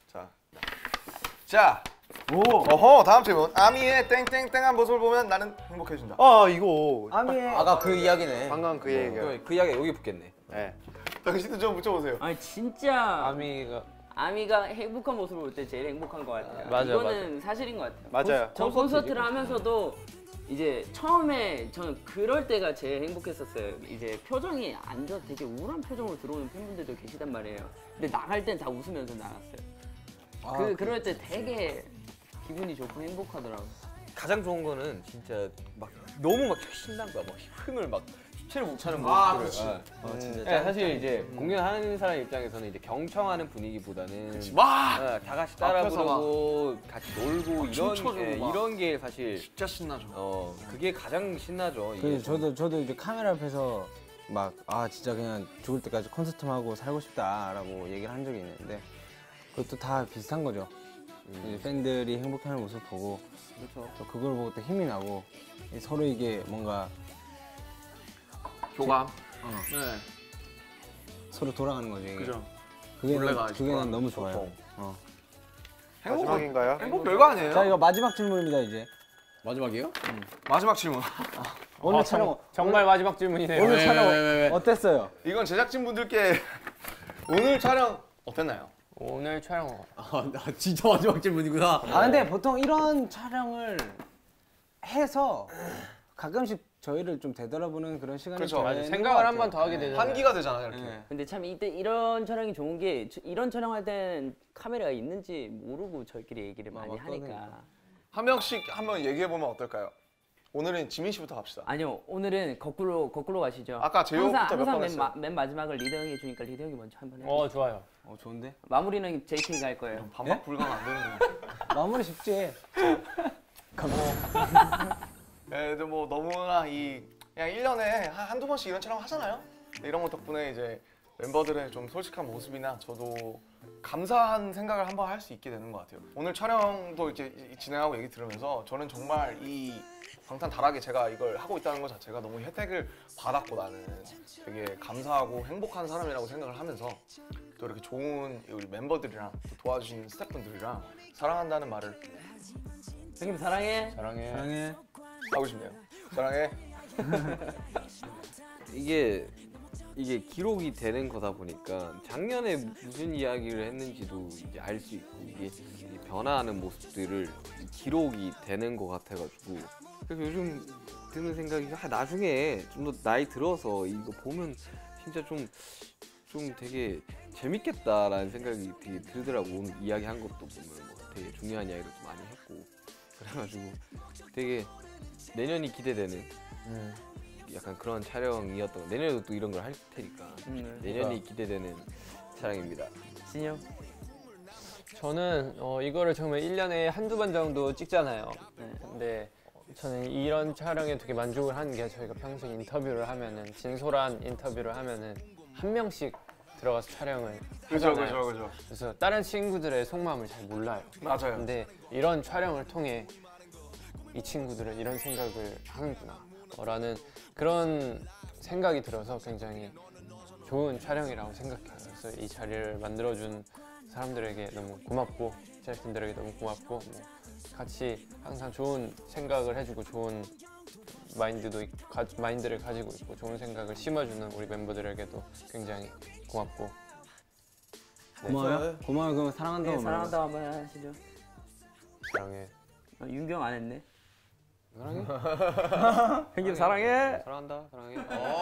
자. 어허, 다음 질문. 아미의 땡땡땡한 모습을 보면 나는 행복해진다. 이거 아미의 아까 그 이야기네. 방금 그 얘기가. 그 이야기 여기 붙겠네. 네. 당신도 좀 붙여보세요. 아니 진짜 아미가 아미가 행복한 모습을 볼 때 제일 행복한 것 같아요. 맞아요, 이거는 사실인 것 같아요. 맞아요. 저 콘서트를 하면서도 이제 처음에 저는 그럴 때가 제일 행복했었어요. 이제 표정이 안 좋아 되게 우울한 표정으로 들어오는 팬분들도 계시단 말이에요. 근데 나갈 땐 다 웃으면서 나갔어요. 그럴 때 되게 기분이 좋고 행복하더라고요. 가장 좋은 거는 진짜 막 너무 막 신난 거야. 막 흥을 막 주체를 못 차는 모습들을. 진짜 네, 사실 이제 공연하는 사람 입장에서는 이제 경청하는 분위기보다는 와! 다 같이 따라 앞에서 부르고 같이 놀고 춤춰주고 막. 이런 게 사실 진짜 신나죠. 그게 가장 신나죠. 이게. 그래서 저도 이제 카메라 앞에서 막 진짜 그냥 죽을 때까지 콘서트만 하고 살고 싶다라고 얘기를 한 적이 있는데 그것도 다 비슷한 거죠. 이제 팬들이 행복해하는 모습 보고 또 그걸 보고 또 힘이 나고 서로 이게 뭔가 교감. 네. 서로 돌아가는 거죠. 이게. 그죠. 그게 이제 난 너무 좋아요. 소통. 마지막인가요? 행복 별거 아니에요. 자 이거 마지막 질문입니다 이제. 마지막이에요? 마지막 질문. 오늘 촬영 정말 마지막 질문이네요. 오늘 촬영 왜? 어땠어요? 이건 제작진분들께 오늘 촬영 어땠나요? 오늘 촬영 진짜 마지막 질문이구나. 근데 보통 이런 촬영을 해서 가끔씩 저희를 좀 되돌아보는 그런 시간이 그렇죠. 좀 맞아. 있는 생각을 것 한 번 같아요. 더 하게 되잖아요. 환기가 되잖아요, 이렇게. 네. 근데 참 이때 이런 촬영이 좋은 게 이런 촬영할 땐 카메라가 있는지 모르고 저희끼리 얘기를 많이 하니까. 한 명씩 한번 얘기해 보면 어떨까요? 오늘은 지민 씨부터 갑시다. 아니요, 오늘은 거꾸로 가시죠. 아까 제이홉부터 몇 번 항상 했어요? 맨 마지막을 리더 형이 해주니까 리더 형이 먼저 한번 해요. 좋아요. 좋은데? 마무리는 JK가 할 거예요. 반박 불가는 안 되는 거. 마무리 쉽지. 근데 뭐 너무나 그냥 1년에 한두 번씩 이런 촬영 하잖아요. 이런 것 덕분에 이제 멤버들의 좀 솔직한 모습이나 저도 감사한 생각을 한번 할 수 있게 되는 것 같아요. 오늘 촬영도 이제 진행하고 얘기 들으면서 저는 정말 이 방탄 다락에 제가 이걸 하고 있다는 것 자체가 너무 혜택을 받았고 나는 되게 감사하고 행복한 사람이라고 생각을 하면서 또 이렇게 좋은 우리 멤버들이랑 또 도와주신 스태프분들이랑 사랑한다는 말을 형님 사랑해. 사랑해. 하고 싶네요. 사랑해. 이게 기록이 되는 거다 보니까 작년에 무슨 이야기를 했는지도 이제 알 수 있고 이게 변화하는 모습들을 기록이 되는 것 같아가지고 그래서 요즘 드는 생각이 나중에 좀 더 나이 들어서 이거 보면 진짜 좀 되게 재밌겠다라는 생각이 되게 들더라고. 오늘 이야기한 것도 보면 뭐 되게 중요한 이야기도 좀 많이 했고 그래가지고 되게 내년이 기대되는 약간 그런 촬영이었던 거. 내년에도 또 이런 걸 할 테니까 내년이 기대되는 촬영입니다. 진영. 저는 이거를 정말 1년에 한두 번 정도 찍잖아요. 근데 저는 이런 촬영에 되게 만족을 하는 게 저희가 평소에 인터뷰를 하면은 진솔한 인터뷰를 하면은 한 명씩 들어가서 촬영을 하잖아요. 그죠. 그래서 다른 친구들의 속마음을 잘 몰라요. 맞아요. 근데 이런 촬영을 통해 이 친구들은 이런 생각을 하는구나 라는 그런 생각이 들어서 굉장히 좋은 촬영이라고 생각해요. 그래서 이 자리를 만들어준 사람들에게 너무 고맙고 제작진들에게 너무 고맙고 뭐 같이 항상 좋은 생각을 해주고 좋은 마인드를 가지고 있고 좋은 생각을 심어주는 우리 멤버들에게도 굉장히 고맙고 고마워요. 고마워요. 그럼 사랑한다고 네, 사랑한다고 한번 하시죠. 사랑해. 윤경 안 했네. 사랑해? 형님 사랑해. 사랑한다. 사랑해.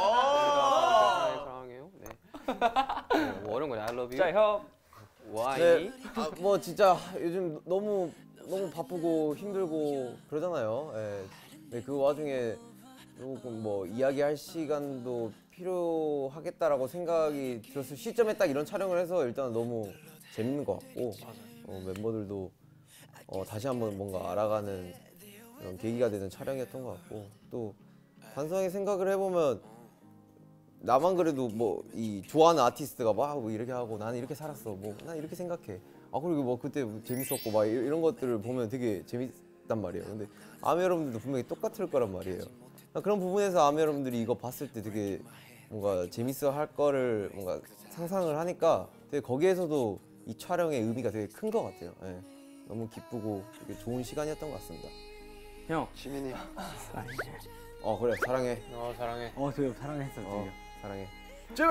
사랑해요. 네. 뭐 어려운 거냐? I love you. 자 형. Why? 네, 뭐 진짜 요즘 너무 바쁘고 힘들고 그러잖아요. 예. 네, 그 와중에 조금 뭐 이야기할 시간도 필요하겠다라고 생각이 들었을 시점에 딱 이런 촬영을 해서 일단 너무 재밌는 것 같고 멤버들도 다시 한번 뭔가 알아가는 그런 계기가 되는 촬영이었던 것 같고 또 단순하게 생각을 해보면 나만 그래도 뭐 이 좋아하는 아티스트가 막 뭐 이렇게 하고 나는 이렇게 살았어 뭐 난 이렇게 생각해 그리고 뭐 그때 뭐 재밌었고 막 이런 것들을 보면 되게 재밌단 말이에요. 근데 아미 여러분들도 분명히 똑같을 거란 말이에요. 그런 부분에서 아미 여러분들이 이거 봤을 때 되게 뭔가 재밌어 할 거를 뭔가 상상을 하니까 되게 거기에서도 이 촬영의 의미가 되게 큰 것 같아요. 예. 너무 기쁘고 되게 좋은 시간이었던 것 같습니다. 형. 지민이. 그래 사랑해. 사랑해. 되게 사랑했어. 되게. 사랑해. 쯔미.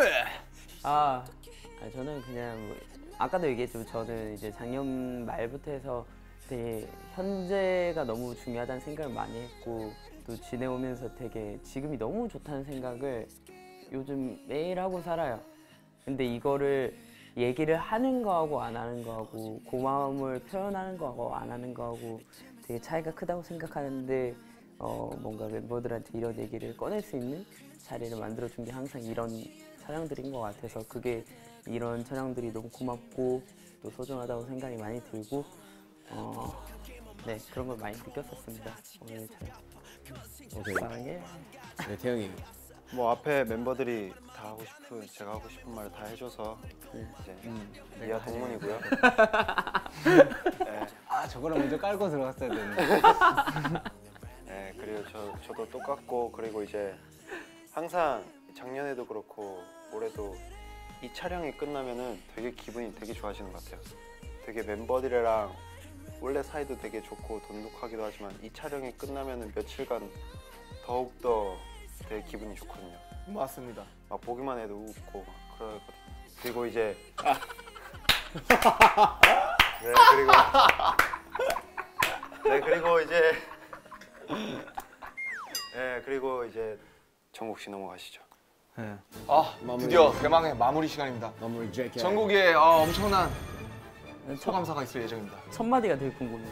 저는 그냥 뭐 아까도 얘기했지만 저는 이제 작년 말부터 해서 되게 현재가 너무 중요하다는 생각을 많이 했고 또 지내오면서 되게 지금이 너무 좋다는 생각을 요즘 매일 하고 살아요. 근데 이거를 얘기를 하는 거하고 안 하는 거하고 고마움을 표현하는 거하고 안 하는 거하고 되게 차이가 크다고 생각하는데 뭔가 멤버들한테 이런 얘기를 꺼낼 수 있는 자리를 만들어준 게 항상 이런 촬영들인 것 같아서 그게 이런 촬영들이 너무 고맙고 또 소중하다고 생각이 많이 들고 네 그런 걸 많이 느꼈었습니다. 오늘 촬영. 사랑해. 네 태영이. 뭐 앞에 멤버들이 다 하고 싶은 제가 하고 싶은 말 다 해줘서 이제 이하 동문이고요. 네. 저거를 먼저 깔고 들어갔어야 되는데. 네, 그리고 저도 똑같고 그리고 이제 항상 작년에도 그렇고 올해도 이 촬영이 끝나면은 되게 기분이 되게 좋아지는 것 같아요. 되게 멤버들이랑 원래 사이도 되게 좋고 돈독하기도 하지만 이 촬영이 끝나면은 며칠간 더욱더 되게 기분이 좋거든요. 맞습니다. 막 보기만 해도 웃고 막 그러거든요. 그리고 이제 그리고 이제 정국 씨 넘어가시죠. 드디어 대망의 마무리 시간입니다. 마무리 JK. 전국에 엄청난 소감사가 있을 예정입니다. 첫 마디가 되게 궁금해요.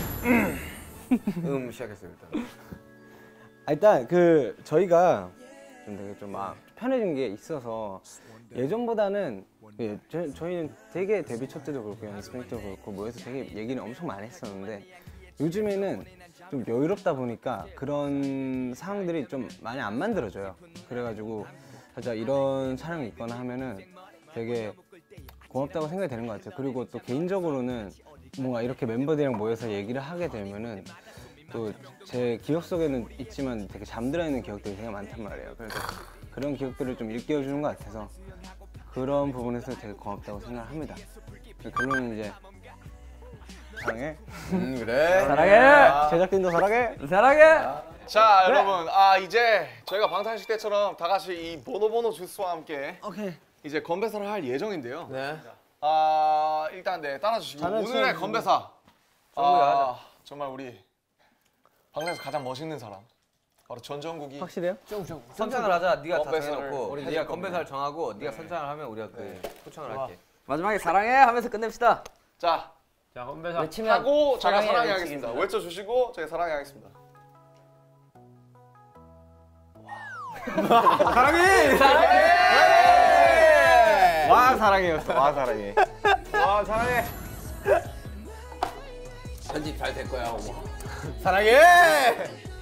시작했습니다. 일단 저희가 좀 되게 좀 편해진 게 있어서 예전보다는 저희는 되게 데뷔 첫 때도 그렇고 연습생 때도 그렇고 모여서 되게 얘기는 엄청 많이 했었는데 요즘에는 좀 여유롭다 보니까 그런 상황들이 좀 많이 안 만들어져요. 그래가지고 진짜 이런 촬영이 있거나 하면은 되게 고맙다고 생각이 되는 것 같아요. 그리고 또 개인적으로는 뭔가 이렇게 멤버들이랑 모여서 얘기를 하게 되면은 또 제 기억 속에는 있지만 되게 잠들어 있는 기억들이 되게 많단 말이에요. 그래서 그런 기억들을 좀 일깨워주는 것 같아서 그런 부분에서 되게 고맙다고 생각합니다. 결론은 이제 사랑해. 그래. 사랑해. 제작진도 사랑해. 사랑해. 자 여러분 이제 저희가 방탄식 때처럼 다 같이 이 보노보노 주스와 함께 이제 건배사를 할 예정인데요. 네. 일단 네 따라주시고 저는 오늘의 지금 건배사 정말 우리 방탄에서 가장 멋있는 사람 바로 전정국이 확실해요? 선창을 하자. 네가 다 건배사를 정해놓고 우리 네가 해줄 건배사를 정하고 네가 선창을 하면 우리가 그 초청을 할게. 마지막에 사랑해 하면서 끝냅시다. 자 자, 건배사. 외치면 하고 저희가 사랑해 외치겠습니다. 하겠습니다. 외쳐주시고 저희가 사랑해 하겠습니다. 와 사랑해였어. 와 사랑해. 와 사랑해. 편집 잘 될 거야, 어머. 사랑해.